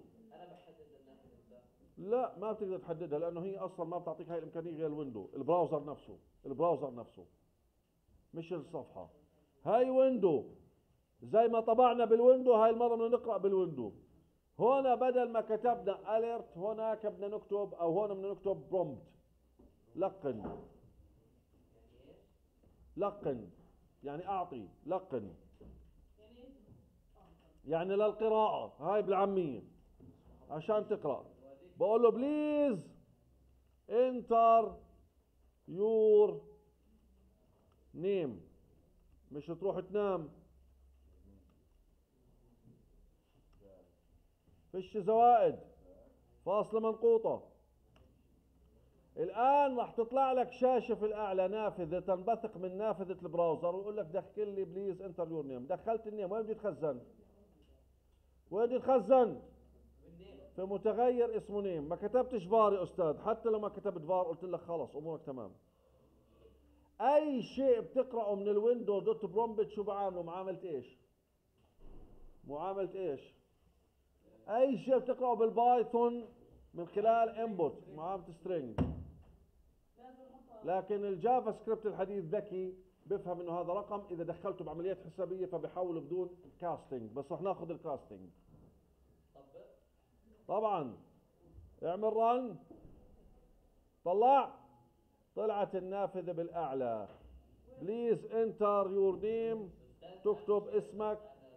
Speaker 1: لا ما بتقدر تحددها لانه هي اصلا ما بتعطيك هاي الامكانيه غير الويندو، البراوزر نفسه مش الصفحه. هاي ويندو زي ما طبعنا بالويندو، هاي المره بدنا نقرا بالويندو. هنا بدل ما كتبنا اليرت هناك بدنا نكتب، او هنا بدنا نكتب برومبت. لقن يعني اعطي، لقن يعني للقراءه. هاي بالعاميه عشان تقرا بقول له بليز انتر يور نيم. مش تروح تنام، فيش زوائد، فاصلة منقوطة. الآن راح تطلع لك شاشة في الأعلى نافذة تنبثق من نافذة البراوزر ويقول لك دخل لي بليز انتر يور نيم. دخلت النيم، وين بدي يتخزن؟ في متغير اسمه نيم. ما كتبتش فار يا أستاذ، حتى لو ما كتبت فار قلت لك خلص أمورك تمام. أي شيء بتقرأه من الويندو دوت برومبت شو بعامله؟ معاملة إيش؟ أي شيء بتقرأه بالبايثون من خلال انبوت معاملة سترينج. لكن الجافا سكريبت الحديث ذكي بفهم انه هذا رقم، اذا دخلته بعمليات حسابيه فبيحوله بدون كاستنج. بس رح ناخذ الكاستنج طبعا. اعمل رن، طلعت النافذه بالاعلى. بليز انتر يور نيم، تكتب اسمك.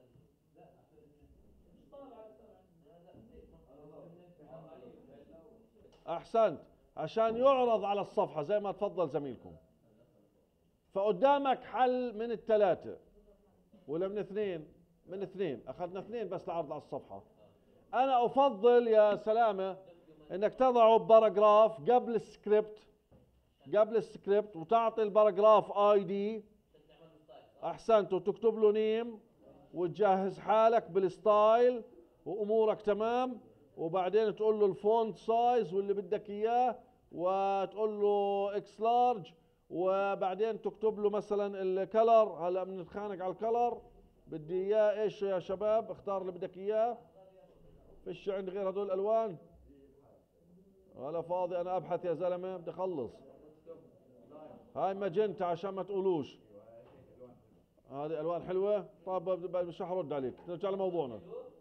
Speaker 1: احسنت، عشان يعرض على الصفحة زي ما تفضل زميلكم. فقدامك حل من الثلاثة ولا من اثنين؟ من اثنين، اخذنا اثنين بس لعرض على الصفحة. انا افضل يا سلامة انك تضعه باراجراف قبل السكريبت وتعطي الباراجراف اي دي. احسنت، وتكتب له نيم وتجهز حالك بالستايل وامورك تمام. وبعدين تقول له الفونت سايز واللي بدك اياه، وتقول له اكس لارج. وبعدين تكتب له مثلا الكلر. هلا بنتخانق على الكلر، بدي اياه ايش يا شباب؟ اختار اللي بدك اياه. فيش عندي غير هدول الالوان ولا فاضي انا ابحث يا زلمه، بدي اخلص. هاي ماجنتا عشان ما تقولوش هذه الوان حلوه. طيب مش رح ارد عليك، نرجع لموضوعنا.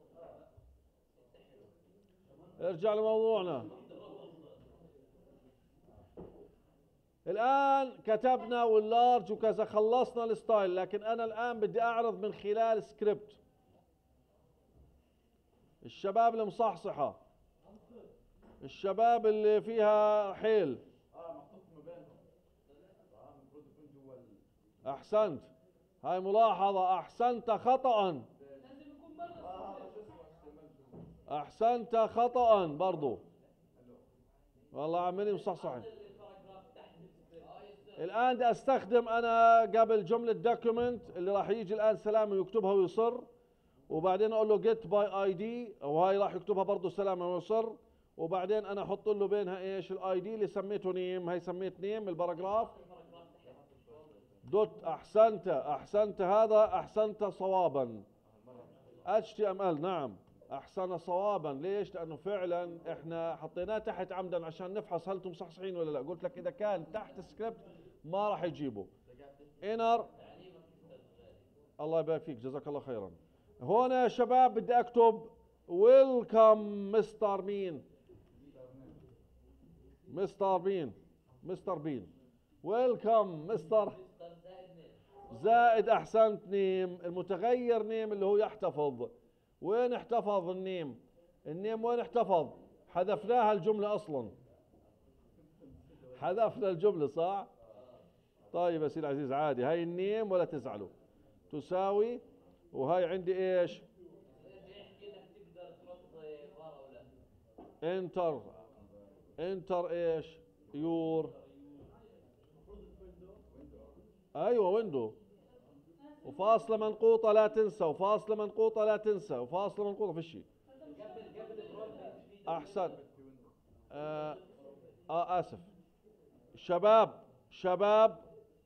Speaker 1: الآن كتبنا واللارج وكذا، خلصنا الستايل. لكن أنا الآن بدي أعرض من خلال سكريبت. الشباب المصحصحة، الشباب اللي فيها حيل. أحسنت، هاي ملاحظة. أحسنت خطأ برضو. والله عمالي مصحصحين. الآن بدي أستخدم أنا قبل جملة دوكيومنت اللي راح يجي الآن سلامة ويكتبها ويصر، وبعدين أقول له get by ID، وهاي راح يكتبها برضو سلامة ويصر. وبعدين أنا أحط له بينها إيش؟ الآي دي اللي سميته نيم. هاي سميت نيم الباراجراف دوت. أحسنت هذا، أحسنت صوابا. HTML نعم، أحسن صوابا. ليش؟ لأنه فعلا إحنا حطيناه تحت عمدا عشان نفحص هل انتم مصحصحين ولا لا. قلت لك إذا كان تحت سكريبت ما راح يجيبه. انر، الله يبارك فيك، جزاك الله خيرا. هون يا شباب بدي اكتب ويلكم مستر بين ويلكم مستر زائد. احسنت نيم، المتغير نيم اللي هو يحتفظ. وين احتفظ النيم؟ وين احتفظ؟ حذفناها الجملة اصلا، حذفنا الجملة صح؟ طيب يا سيدي العزيز عادي، هاي النيم ولا تزعلوا تساوي. وهاي عندي ايش؟ انتر ايش؟ يور ايوه ويندو، وفاصلة منقوطة لا تنسى، وفاصلة منقوطة لا تنسى، وفاصلة منقوطة في شيء. احسن. اسف. شباب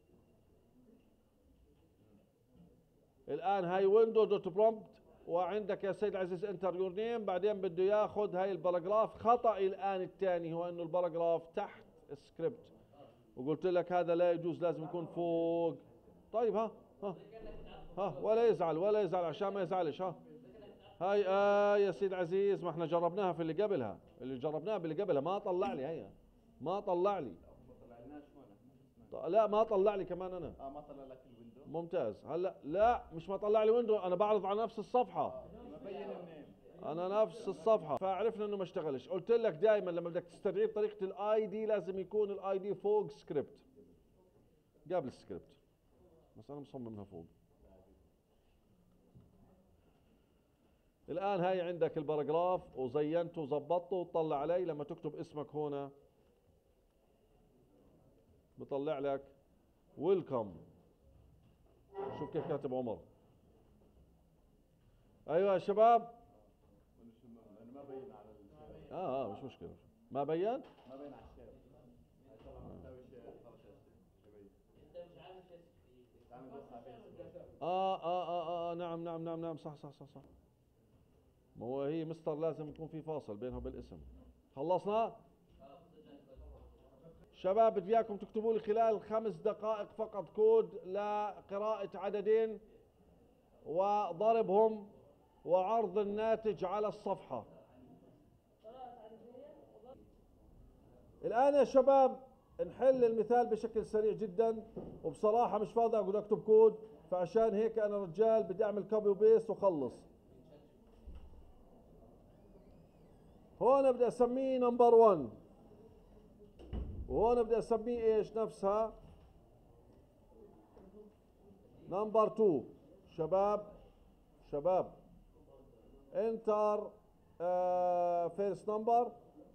Speaker 1: الان هاي ويندو دوت برومبت، وعندك يا سيد العزيز انتر يور نيم، بعدين بده ياخذ هاي الباراجراف. خطأ الان الثاني هو انه الباراجراف تحت السكريبت، وقلت لك هذا لا يجوز، لازم يكون فوق. طيب ها ولا يزعل عشان ما يزعلش. هاي يا سيد عزيز، ما احنا جربناها في اللي قبلها، باللي قبلها ما طلع لي، هي ما طلع لي. لا ما طلع لي كمان انا.
Speaker 3: ما طلع لك الويندو.
Speaker 1: ممتاز. هلا لا مش ما طلع لي ويندو، انا بعرض على نفس الصفحة.
Speaker 3: مبين النيم.
Speaker 1: انا نفس الصفحة، فعرفنا انه ما اشتغلش. قلت لك دائما لما بدك تستدعيه بطريقة الاي دي لازم يكون الاي دي فوق سكريبت قبل السكريبت، بس انا مصممها فوق. الان هاي عندك الباراجراف وزينته وظبطته، وطلع علي لما تكتب اسمك هنا بطلع لك ويلكم. شوف كيف كاتب عمر. ايوه يا شباب.
Speaker 3: ما بين على
Speaker 1: مش مشكلة. ما بين
Speaker 3: ما بين على الشير. طبعا مساوي شير خلاص انت مش عارف تعمل بس على
Speaker 1: نعم صح. ما هو هي مستر لازم يكون في فاصل بينها وبين الاسم. خلصنا شباب؟ بدي اياكم تكتبوا لي خلال 5 دقائق فقط كود لقراءة عددين وضربهم وعرض الناتج على الصفحة. الآن يا شباب نحل المثال بشكل سريع جدا، وبصراحة مش فاضي أقول أكتب كود، فعشان هيك أنا رجال بدي أعمل كوبي وبيست وخلص. هون بدي أسميه نمبر 1، وهون بدي أسميه إيش نفسها نمبر 2. شباب انتر فيرست نمبر،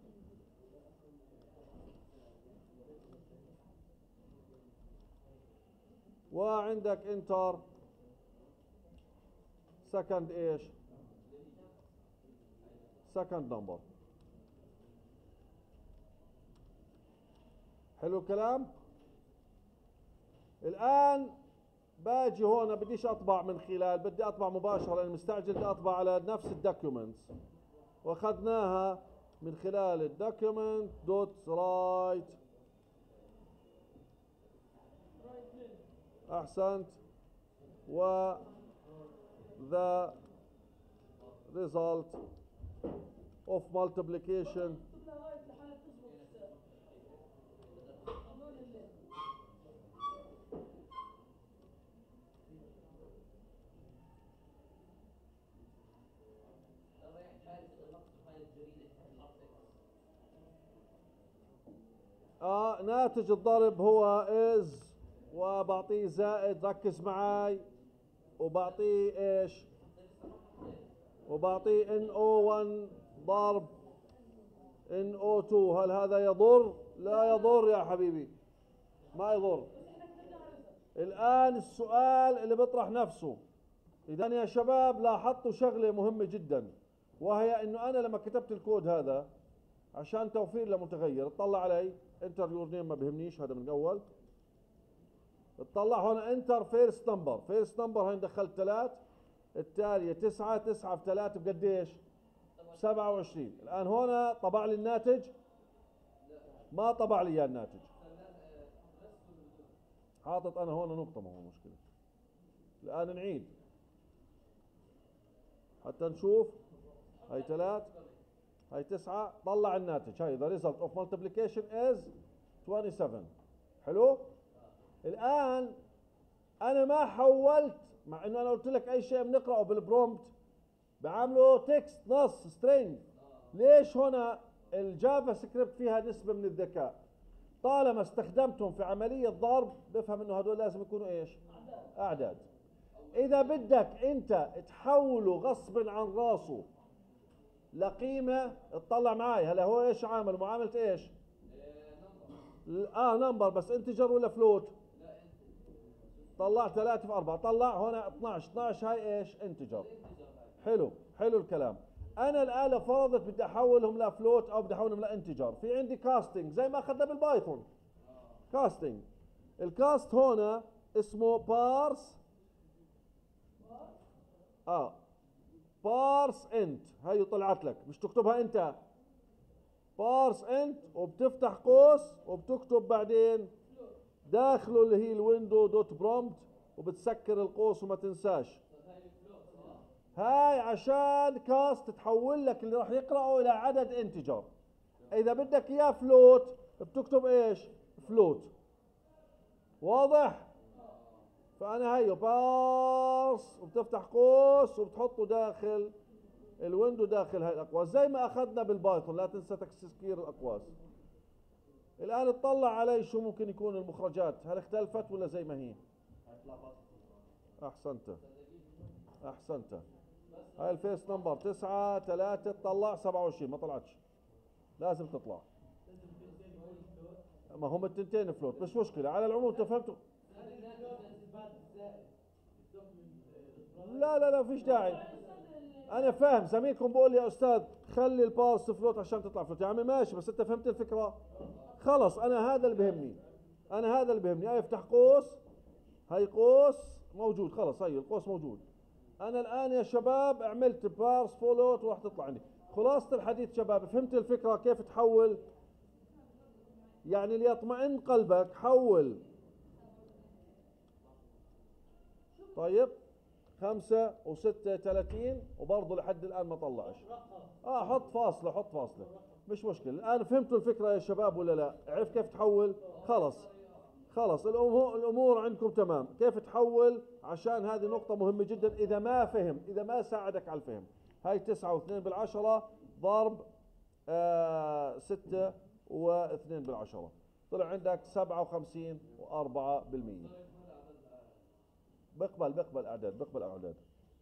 Speaker 1: وعندك انتر سكند ايش سكند نمبر. حلو الكلام. الان باجي هون بديش اطبع من خلال، بدي اطبع مباشره لان مستعجل، بدي اطبع على نفس الدوكيومنتس، واخذناها من خلال الدوكيومنت دوت رايت. احسنت. و the result of multiplication ناتج الضرب هو is، وبعطيه زائد، ركز معاي، وبعطيه ايش، وبعطيه NO1 ضرب NO2. هل هذا يضر؟ لا يضر يا حبيبي، ما يضر. الآن السؤال اللي بيطرح نفسه. إذا يا شباب لاحظتوا شغلة مهمة جدا، وهي إنه أنا لما كتبت الكود هذا عشان توفير لمتغير، اطلع علي انتر يور نيم، ما بهمنيش هذا من الأول. اطلع هون انتر فيرست نمبر، فيرست نمبر هاي دخلت 3، التالية 9 في 3 بقديش؟ 27. الآن هون طبع لي الناتج؟ ما طبع لي اياه الناتج. حاطط انا هون نقطة، ما هو مشكلة. الآن نعيد حتى نشوف. هاي 3 هاي 9، طلع الناتج. هاي the result of multiplication is 27. حلو. الآن أنا ما حولت، مع إنه أنا قلت لك أي شيء بنقرأه بالبرومبت بعمله تكست، نص سترينج. ليش هنا الجافا سكريبت فيها نسبة من الذكاء؟ طالما استخدمتهم في عملية ضرب بفهم إنه هدول لازم يكونوا إيش؟ أعداد. إذا بدك أنت تحوله غصب عن راسه لقيمة، اطلع معي. هلا هو إيش عامل؟ معاملة إيش؟ نمبر، بس انتجر ولا فلوت؟ طلع 3 في 4 طلع هنا 12. 12 هاي ايش؟ انتجر. حلو حلو الكلام. انا الآلة فرضت بدي احولهم لفلوت او بدي احولهم لانتجر. في عندي كاستنج زي ما اخذنا بالبايثون. كاستنج. الكاست هنا اسمه بارس بارس انت. هاي طلعت لك مش تكتبها انت. بارس انت وبتفتح قوس وبتكتب بعدين داخله اللي هي الويندو دوت برومبت وبتسكر القوس وما تنساش. هاي عشان كاست تحول لك اللي راح يقرأه الى عدد انتجر. اذا بدك اياه فلوت بتكتب ايش؟ فلوت. واضح؟ فانا هيو بارس وبتفتح قوس وبتحطه داخل الويندو داخل هاي الاقواس زي ما اخذنا بالبايثون. لا تنسى تسكير الاقواس. الان اطلع علي شو ممكن يكون المخرجات. هل اختلفت ولا زي ما هي؟ احسنت احسنت. هاي الفيس نمبر 9 3 تطلع 27 ما طلعتش. لازم تطلع. ما هم التنتين فلوت مش مشكلة. على العموم انت فهمتوا. لا فيش داعي. انا فاهم. زميلكم بقول لي يا استاذ خلي البارس فلوت عشان تطلع فلوت. يا عمي ماشي بس انت فهمت الفكرة. خلص انا هذا اللي بهمني. انا هذا اللي بهمني. هاي افتح قوس. هاي قوس موجود. خلص هاي القوس موجود. انا الان يا شباب عملت بارس فلوت وراح تطلع عندي. خلاصة الحديث شباب فهمت الفكرة كيف تحول. يعني ليطمئن قلبك حول. طيب 5 و6 30 وبرضه لحد الآن ما طلعش. حط فاصلة حط فاصلة مش مشكلة. الآن فهمتوا الفكرة يا شباب ولا لا؟ عرف كيف تحول؟ خلص الأمور عندكم تمام. كيف تحول؟ عشان هذه نقطة مهمة جدا. إذا ما فهم إذا ما ساعدك على الفهم. هاي 9 و2 بالعشرة ضرب 6 و2 بالعشرة طلع عندك 57 و4%. بقبل أعداد.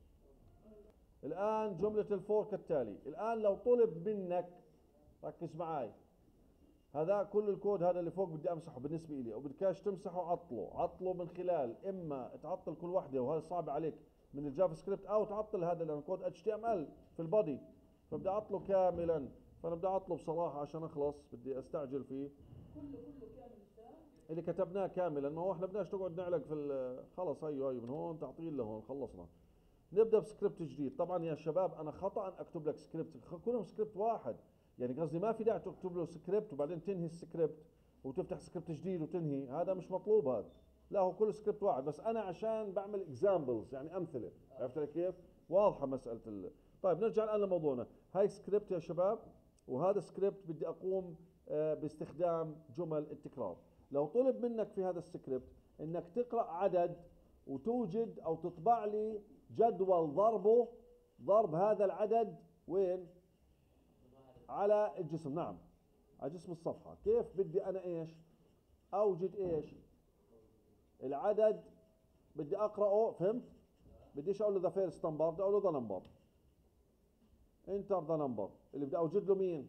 Speaker 1: الآن جملة الفور كالتالي. الآن لو طلب منك ركز معاي. هذا كل الكود هذا اللي فوق بدي امسحه بالنسبة لي وبدكاش تمسحه. عطله من خلال اما تعطل كل وحدة وهذا صعب عليك من الجافا سكريبت او تعطل هذا لان كود HTML في البودي فبدي اعطله كاملا. فانا بدي اعطله بصراحة عشان اخلص بدي استعجل فيه.
Speaker 2: كله كامل الساعة
Speaker 1: اللي كتبناه كاملا. ما هو احنا بدناش نقعد نعلق في خلص. هيو من هون تعطيل لهون خلصنا. نبدا بسكريبت جديد. طبعا يا شباب انا خطا اكتب لك سكريبت كلهم سكريبت واحد. يعني قصدي ما في داعي تكتب له سكريبت وبعدين تنهي السكريبت وتفتح سكريبت جديد وتنهي. هذا مش مطلوب هذا. لا هو كل سكريبت واحد. بس انا عشان بعمل اكزامبلز يعني امثله. عرفت كيف؟ واضحه مساله طيب نرجع الان لموضوعنا. هاي سكريبت يا شباب وهذا سكريبت بدي اقوم باستخدام جمل التكرار. لو طلب منك في هذا السكريبت انك تقرأ عدد وتوجد او تطبع لي جدول ضرب هذا العدد وين؟ على الجسم. نعم على جسم الصفحة. كيف بدي انا ايش اوجد ايش العدد بدي اقرأه. فهمت؟ بديش اقول له ذا فيرست نمبر بدي اقول له ذا نمبر. انتر ذا نمبر اللي بدي اوجد له مين؟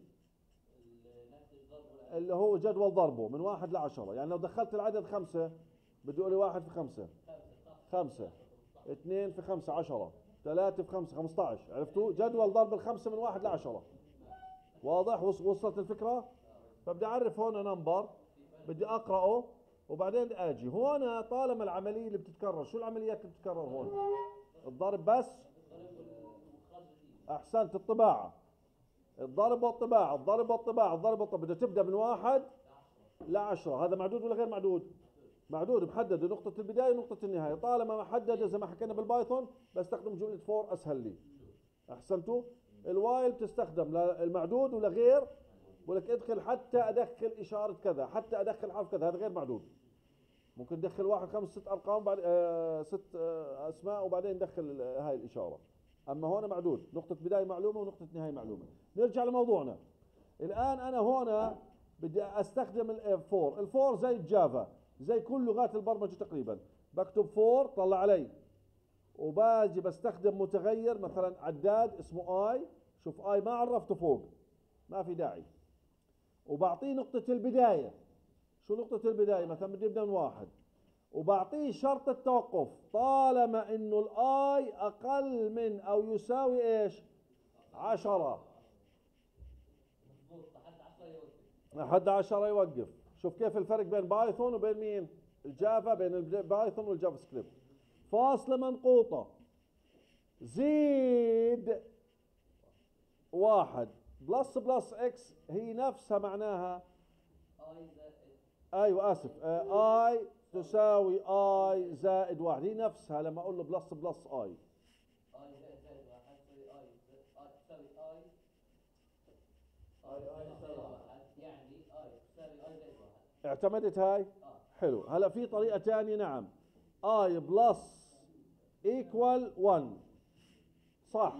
Speaker 1: اللي هو جدول ضربه من 1 ل10. يعني لو دخلت العدد 5 بدي اقول 1 في 5 5 2 في 5 10 3 في 5 15. عرفتوا؟ جدول ضرب الخمسة من 1 ل10. واضح؟ وصلت الفكرة؟ فبدي اعرف هون نمبر بدي اقرأه وبعدين اجي هون. طالما العملية اللي بتتكرر شو العمليات اللي بتتكرر هون؟ الضرب بس. احسنت. الطباعة. الضرب والطباعة بدها تبدأ من 1 ل10. هذا معدود ولا غير معدود؟ معدود. محدد نقطة البداية ونقطة النهاية. طالما محددة زي ما حكينا بالبايثون بستخدم جملة فور اسهل لي. احسنتوا. الوايل بتستخدم للمعدود ولا غير. بقول لك ادخل حتى ادخل اشارة كذا حتى ادخل حرف كذا. هذا غير معدود. ممكن تدخل 1 5 6 ارقام بعد 6 اسماء وبعدين ندخل هاي الاشارة. اما هون معدود. نقطة بداية معلومة ونقطة نهاية معلومة. نرجع لموضوعنا. الان انا هون بدي استخدم الفور زي الجافا زي كل لغات البرمجة تقريبا. بكتب فور طلع علي وباجي بستخدم متغير مثلا عداد اسمه اي. شوف اي ما عرفته فوق ما في داعي. وبعطيه نقطة البداية. شو نقطة البداية؟ مثلا بدي ابدا من 1 وبعطيه شرط التوقف طالما انه الاي اقل من او يساوي ايش 10. لحد 10 يوقف. شوف كيف الفرق بين بايثون وبين مين الجافا، بين البايثون والجافا سكريبت. فاصلة منقوطة زيد 1 بلس بلس اكس هي نفسها معناها ايوه اسف اي تساوي اي زائد 1 هي نفسها لما اقول له بلس بلس اي
Speaker 3: زائد 1 تساوي تساوي يعني تساوي زائد 1.
Speaker 1: اعتمدت هاي؟ حلو. هلا في طريقة ثانية. نعم اي بلس ايكوال 1 صح.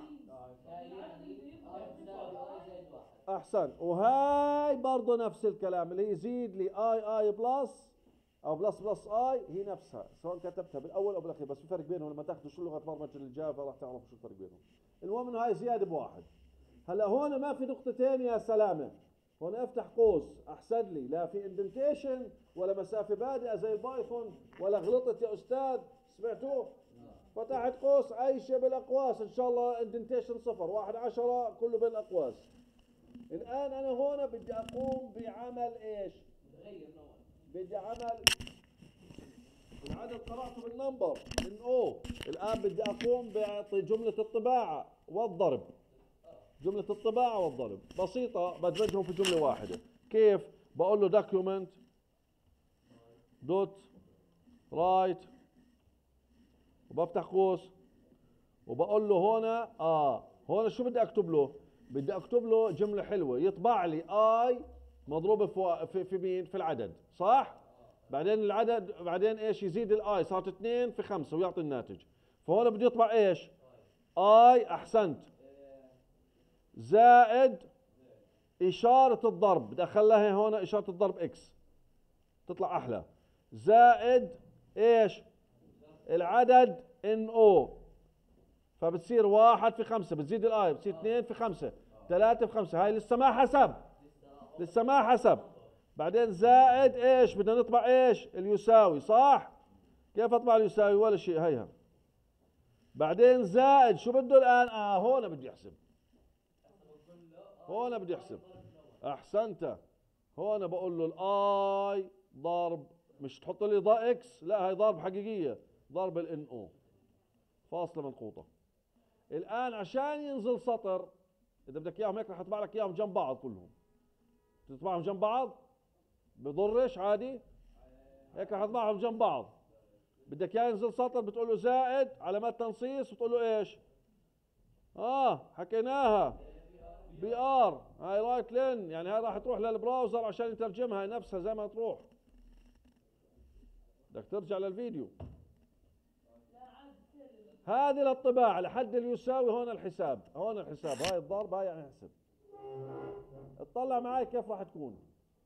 Speaker 1: احسن. وهاي برضه نفس الكلام اللي يزيد لي اي بلس او بلس بلس اي هي نفسها سواء كتبتها بالاول او بالاخير، بس في فرق بينهم لما تاخذوا شو لغه برمجه الجافا راح تعرفوا شو الفرق بينهم. المهم انه هاي زياده بواحد. هلا هون ما في نقطتين يا سلامه، هون افتح قوس احسد لي، لا في اندنتيشن ولا مسافه بادئه زي البايثون ولا غلطت يا استاذ سمعتوه؟ فتحت قوس اي شيء بالاقواس ان شاء الله اندنتيشن 0 1 10 كله بين الاقواس. الان انا هون بدي اقوم بعمل ايش؟ بدي عمل العدد قرأته بالنمبر من او. الان بدي اقوم باعطي جملة الطباعة والضرب. جملة الطباعة والضرب بسيطة بدمجهم في جملة واحدة. كيف؟ بقول له document دوت رايت وبفتح قوس وبقول له هنا هنا شو بدي اكتب له؟ بدي اكتب له جملة حلوة يطبع لي اي مضروبة في مين؟ في العدد صح؟ بعدين العدد بعدين ايش يزيد الاي صارت 2 في 5 ويعطي الناتج. فهنا بده يطبع ايش؟ اي احسنت زائد اشارة الضرب بدي اخليها هنا اشارة الضرب اكس تطلع احلى زائد ايش؟ العدد ان او فبتصير 1 في 5 بتزيد الاي بتصير 2 في 5 3 في 5 هاي لسه ما حسب لسه ما حسب. بعدين زائد ايش؟ بدنا نطبع ايش؟ اليساوي صح؟ كيف اطبع اليساوي؟ ولا شيء هيها. بعدين زائد شو بده الان؟ هون بدي احسب هون بدي احسب. احسنت. هون بقول له الاي ضرب مش تحط لي ضا اكس لا هي ضرب حقيقيه ضرب الان او فاصله منقوطه. الان عشان ينزل سطر اذا بدك اياهم هيك رح اطبع لك اياهم جنب بعض كلهم تطبعهم جنب بعض بضرش عادي هيك رح اطبعهم جنب بعض. بدك اياه ينزل سطر بتقول له زائد علامات تنصيص وتقول له ايش؟ حكيناها بي ار هاي رايت لين يعني هاي راح تروح للبراوزر عشان يترجمها هاي نفسها زي ما تروح. بدك ترجع للفيديو. هذه للطباعة لحد اللي يساوي هون الحساب هون الحساب هاي الضرب هاي يعني حسب. اطلع معي كيف راح تكون.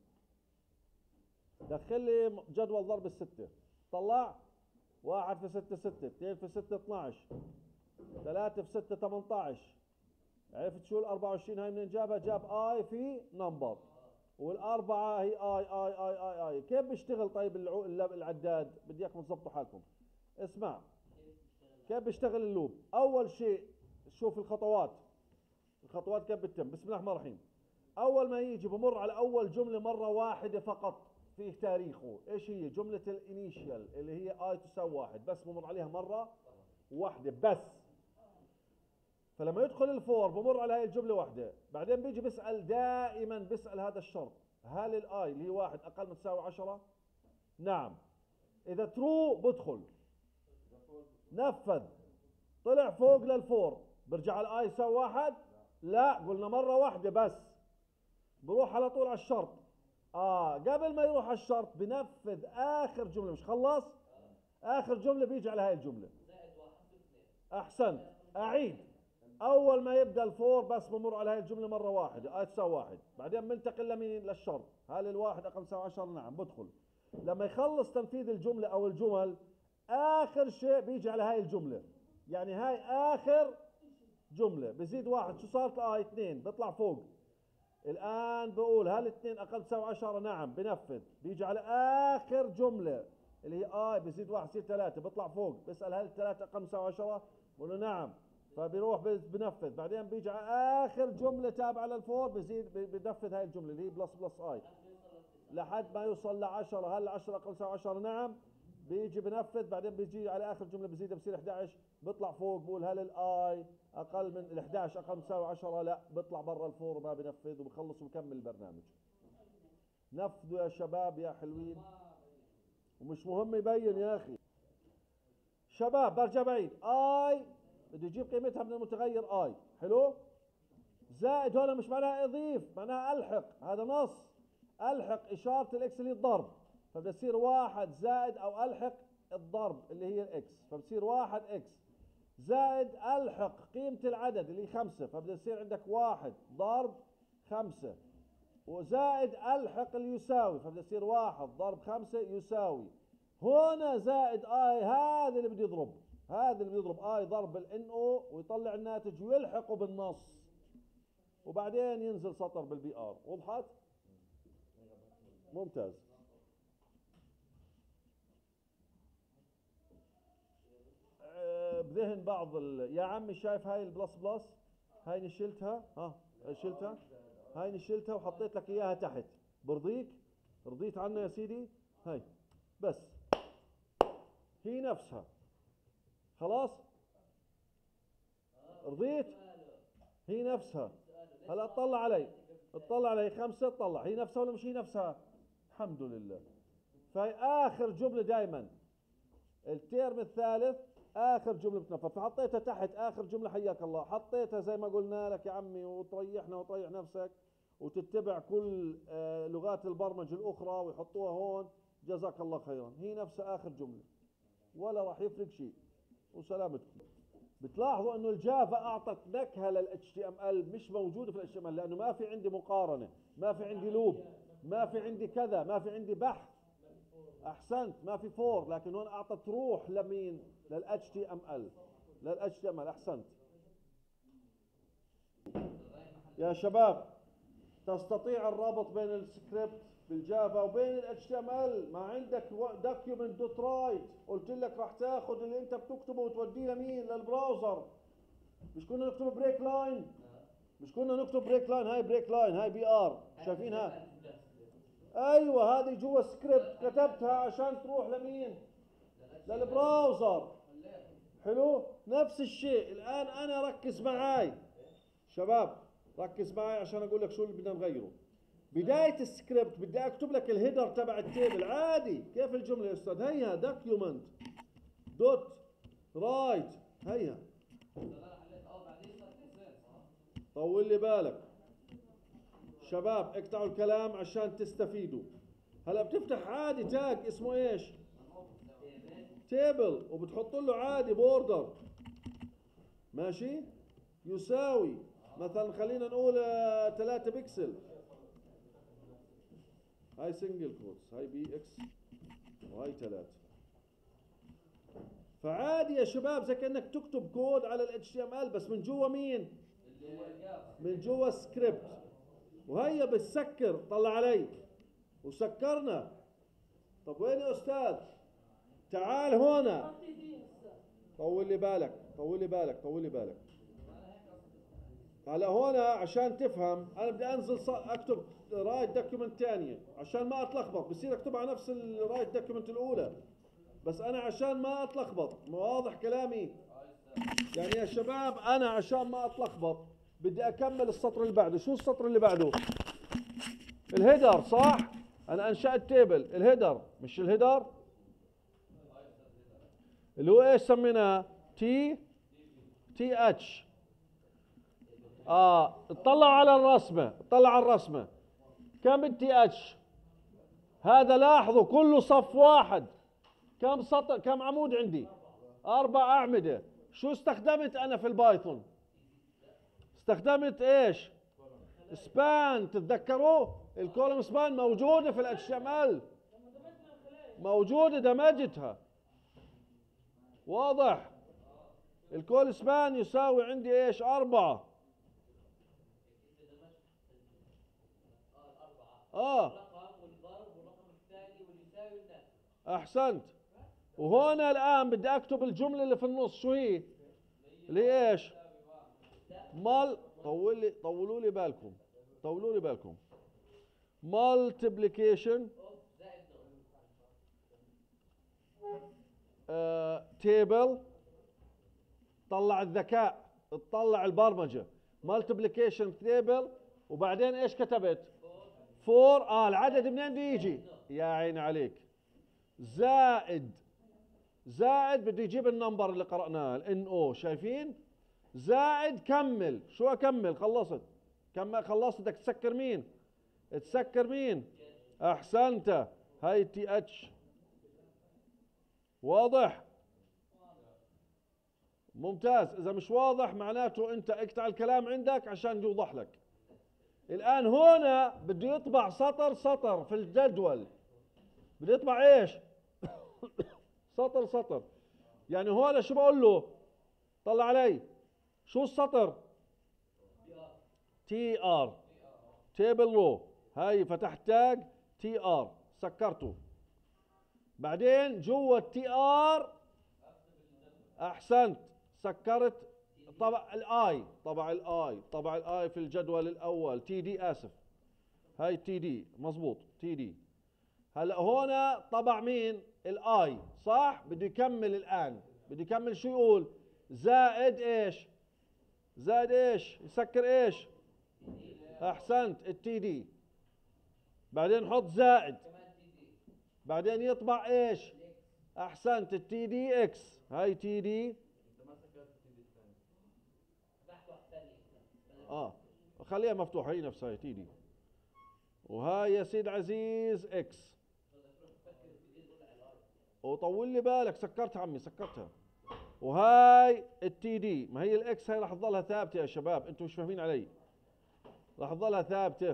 Speaker 1: دخل لي جدول ضرب الستة طلع 1 في 6 6 2 في 6 12 3 في 6 18 عرفت شو ال 24 هاي منين جابها؟ جاب اي في نمبر والاربعه هي اي. كيف بيشتغل طيب العداد؟ بدي اياكم تظبطوا حالكم. اسمع كيف بيشتغل اللوب. اول شيء شوف الخطوات كيف بتتم. بسم الله الرحمن الرحيم. اول ما يجي بمر على اول جمله مره واحده فقط فيه تاريخه. ايش هي؟ جمله الانيشيال اللي هي اي تساوي 1 بس بمر عليها مره واحده بس. فلما يدخل الفور بمر على هاي الجمله واحده بعدين بيجي بيسال دائما بيسال هذا الشرط هل الاي اللي هي 1 اقل من تساوي 10؟ نعم. اذا ترو بدخل نفذ طلع فوق للفور برجع الاي يساوي 1 لا قلنا مره واحده بس بروح على طول على الشرط. قبل ما يروح على الشرط بنفذ اخر جمله مش خلص اخر جمله بيجي على هاي الجمله. احسنت. اعيد اول ما يبدا الفور بس بمر على هاي الجمله مره واحده اي تساوي 1 بعدين بنتقل لمين؟ للشرط. هل الواحد اقل من 10؟ نعم بدخل. لما يخلص تنفيذ الجمله او الجمل اخر شيء بيجي على هاي الجمله يعني هاي اخر جمله بزيد 1 شو صارت؟ 2 بيطلع فوق. الان بقول هل 2 اقل تساوي 10؟ نعم بنفذ. بيجي على اخر جمله اللي هي اي بزيد 1 بصير 3 بيطلع فوق، بسال هل 3 اقل من 10؟ بقول له نعم، فبيروح بنفذ. بعدين بيجي على اخر جمله تابعه للفور بزيد بنفذ هاي الجمله اللي هي بلس بلس اي لحد ما يوصل ل 10. هل 10 اقل من 10؟ نعم، بيجي بنفذ. بعدين بيجي على اخر جمله بزيدها بصير 11، بيطلع فوق بقول هل الاي اقل من ال 11 اقل من 10؟ لا، بيطلع برا الفور وما بنفذ وبخلص وبكمل البرنامج. نفذوا يا شباب يا حلوين، ومش مهم يبين يا اخي. شباب برجع بعيد، اي بده يجيب قيمتها من المتغير اي، حلو. زائد هون مش معناها اضيف، معناها الحق، هذا نص. الحق اشاره الاكس اللي الضرب، فبده يصير 1 زائد او الحق الضرب اللي هي الاكس، فبصير 1 اكس زائد الحق قيمه العدد اللي هي 5، فبده يصير عندك 1 ضرب 5 وزائد الحق اللي يساوي، فبده يصير 1 ضرب 5 يساوي. هنا زائد اي، هذا اللي بده يضرب، هذا اللي بده يضرب اي ضرب الان او ويطلع الناتج ويلحقه بالنص، وبعدين ينزل سطر بالبي ار. وضحت؟ ممتاز. بذهن بعض يا عمي شايف هاي البلس بلس، هاي نشلتها، شلتها، هاي نشلتها وحطيت لك اياها تحت، برضيك؟ رضيت عنها يا سيدي؟ هاي بس هي نفسها، خلاص رضيت؟ هي نفسها. هلا اطلع علي، اطلع علي 5، اطلع هي نفسها ولا مش هي نفسها؟ الحمد لله. فهي اخر جمله دائما الترم الثالث اخر جمله بتنفذ، فحطيتها تحت اخر جمله. حياك الله، حطيتها زي ما قلنا لك يا عمي، وتريحنا وتريح نفسك وتتبع كل لغات البرمجه الاخرى ويحطوها هون. جزاك الله خيرا، هي نفسها اخر جمله ولا راح يفرق شيء. وسلامتكم. بتلاحظوا انه الجافا اعطت نكهه للاتش تي ام ال مش موجوده في الاتش ام ال، لانه ما في عندي مقارنه، ما في عندي لوب، ما في عندي كذا، ما في عندي بحث. احسنت، ما في فور، لكن هون اعطت روح لمين؟ للاتش تي ام ال، للاتش تي ام ال. احسنت يا شباب. تستطيع الربط بين السكريبت بالجافا وبين الاتش تي ام ال. ما عندك دوكيومنت دوت رايت، قلت لك راح تاخذ اللي انت بتكتبه وتوديه لمين؟ للبراوزر. مش كنا نكتب بريك لاين؟ مش كنا نكتب بريك لاين؟ هاي بريك لاين، هاي بي ار، شايفينها؟ ايوه هذه جوا سكريبت كتبتها عشان تروح لمين؟ للبراوزر. حلو، نفس الشيء. الان انا ركز معاي شباب، ركز معي عشان اقول لك شو اللي بدنا نغيره. بداية السكريبت بدي اكتب لك الهيدر تبع التيبل عادي. كيف الجملة يا استاذ؟ هيها دوكيومنت دوت رايت، هيها. طول لي بالك شباب، اقطعوا الكلام عشان تستفيدوا. هلا بتفتح عادي تاج اسمه ايش؟ تيبل، وبتحط له عادي بوردر، ماشي؟ يساوي مثلا خلينا نقول 3 بكسل، هاي سنجل كوتس، هاي بي اكس وهاي 3. فعادي يا شباب زي كأنك تكتب كود على ال HTML بس من جوا مين؟ من جوا سكريبت. وهيا بتسكر، طلع علي وسكرنا. طب وين يا استاذ؟ تعال هنا، طول لي بالك، طول لي بالك، طول لي بالك. هلا هنا عشان تفهم انا بدي انزل اكتب رايت دوكيومنت ثانيه عشان ما اتلخبط. بصير اكتبها على نفس الرايت دوكيومنت الاولى، بس انا عشان ما اتلخبط. واضح كلامي؟ يعني يا شباب انا عشان ما اتلخبط بدي اكمل السطر اللي بعده. شو السطر اللي بعده؟ الهيدر، صح؟ انا انشأت تيبل الهيدر، مش الهيدر اللي هو ايش سميناه؟ تي اتش. اطلعوا على الرسمه، اطلع على الرسمه. كم التي اتش؟ هذا لاحظوا كله صف واحد. كم سطر، كم عمود عندي؟ 4 أعمدة. شو استخدمت انا في البايثون؟ استخدمت ايش؟ سبان. تتذكروا الكولوم سبان موجوده في الاتش ام ال، موجوده، دمجتها. واضح؟ الكول سبان يساوي عندي ايش؟ 4. احسنت. وهنا الان بدي اكتب الجمله اللي في النص، شو هي؟ اللي هي ايش؟ طولوا لي بالكم. multiplication table. طلع الذكاء، تطلع البرمجة. multiplication table وبعدين ايش كتبت؟ 4. العدد منين بده يجي؟ يا عين عليك. زائد بده يجيب النمبر اللي قرأناه ال NO، شايفين؟ زائد كمل. شو اكمل؟ خلصت. خلصت. بدك تسكر مين؟ تسكر مين؟ احسنت. هاي TH. واضح؟ ممتاز. اذا مش واضح معناته انت اقطع الكلام عندك عشان يوضح لك. الان هنا بده يطبع سطر في الجدول. بده يطبع ايش؟ سطر. يعني هنا شو بقول له؟ طلع علي. شو السطر؟ TR تيبل رو. هاي فتحت تاج TR سكرته. بعدين جوا TR احسنت سكرت. طبع الاي في الجدول الاول. TD اسف. هاي TD مزبوط. TD. هلا هنا طبع مين؟ الاي صح. بده يكمل الان. بده يكمل. شو يقول؟ زائد ايش؟ يسكر ايش؟ احسنت الTD. بعدين نحط زائد. بعدين يطبع ايش؟ احسنت الTD X. هاي TD. خليها مفتوحة هي نفسها هي TD. وهاي يا سيد عزيز X. وطول لي بالك سكرتها عمي سكرتها. وهاي الTD. ما هي الإكس هاي راح تظلها ثابتة يا شباب. انتم مش فاهمين علي. راح تظلها ثابتة.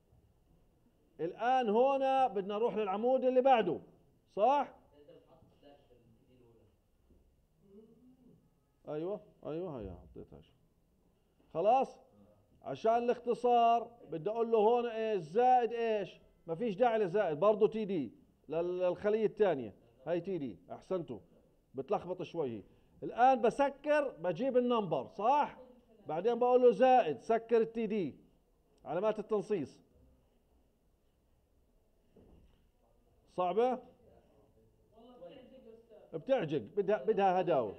Speaker 1: الآن هنا بدنا نروح للعمود اللي بعده صح؟ ايوه هي حطيتها. خلاص. عشان الاختصار بدي اقول له هون ايش؟ زائد ايش؟ ما فيش داعي لزائد برضه TD للخلية الثانية. هاي TD. احسنتوا. بتلخبط شوي هي. الان بسكر بجيب النمبر صح؟ بعدين بقول له زائد سكر الTD علامات التنصيص. صعبة؟ بتعجق. بدها هداوة.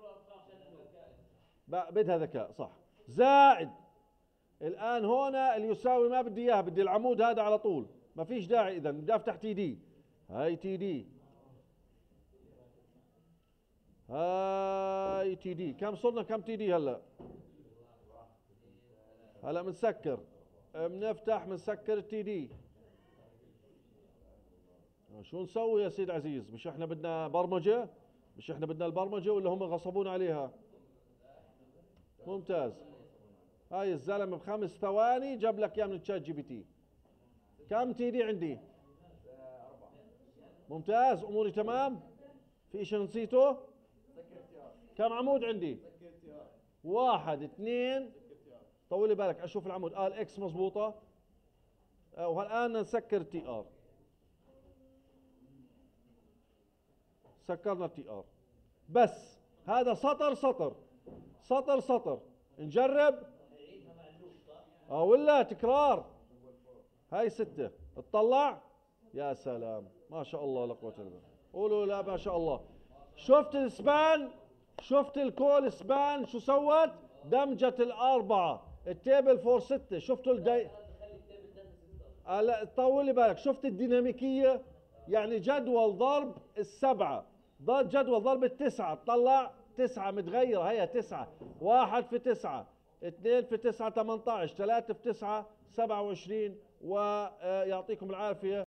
Speaker 1: بدها ذكاء صح. زائد. الآن هنا اللي يساوي ما بدي إياه. بدي العمود هذا على طول. ما فيش داعي. إذا بدي أفتح TD. هاي TD. كم صرنا؟ كم TD هلا؟ هلا بنسكر. بنفتح بنسكر الTD. شو نسوي يا سيد عزيز؟ مش احنا بدنا برمجة؟ مش احنا بدنا البرمجة ولا هم غصبونا عليها؟ ممتاز. هاي الزلمة ب5 ثواني جاب لك اياه من ChatGPT. كم TD عندي؟
Speaker 3: 4.
Speaker 1: ممتاز. اموري تمام؟ في اشي نسيته؟ كم عمود عندي؟ 1 2. طولي بالك اشوف العمود. الإكس مضبوطة. والآن نسكر TR. سكرنا TR. بس هذا سطر. نجرب. ولا تكرار. هاي 6. اطلع. يا سلام ما شاء الله لا قوة الا بالله. قولوا لا ما شاء الله. شفت السبان؟ شفت الكول سبان شو سوت؟ دمجت الأربعة. التيبل فور 6. شفتوا لا طولي بالك. شفت الديناميكية؟ يعني جدول ضرب ال7 جدول ضرب ال9 طلع 9 متغيرة. هي 9. 1 في 9 2 في 9 18 3 في 9 27. ويعطيكم العافية.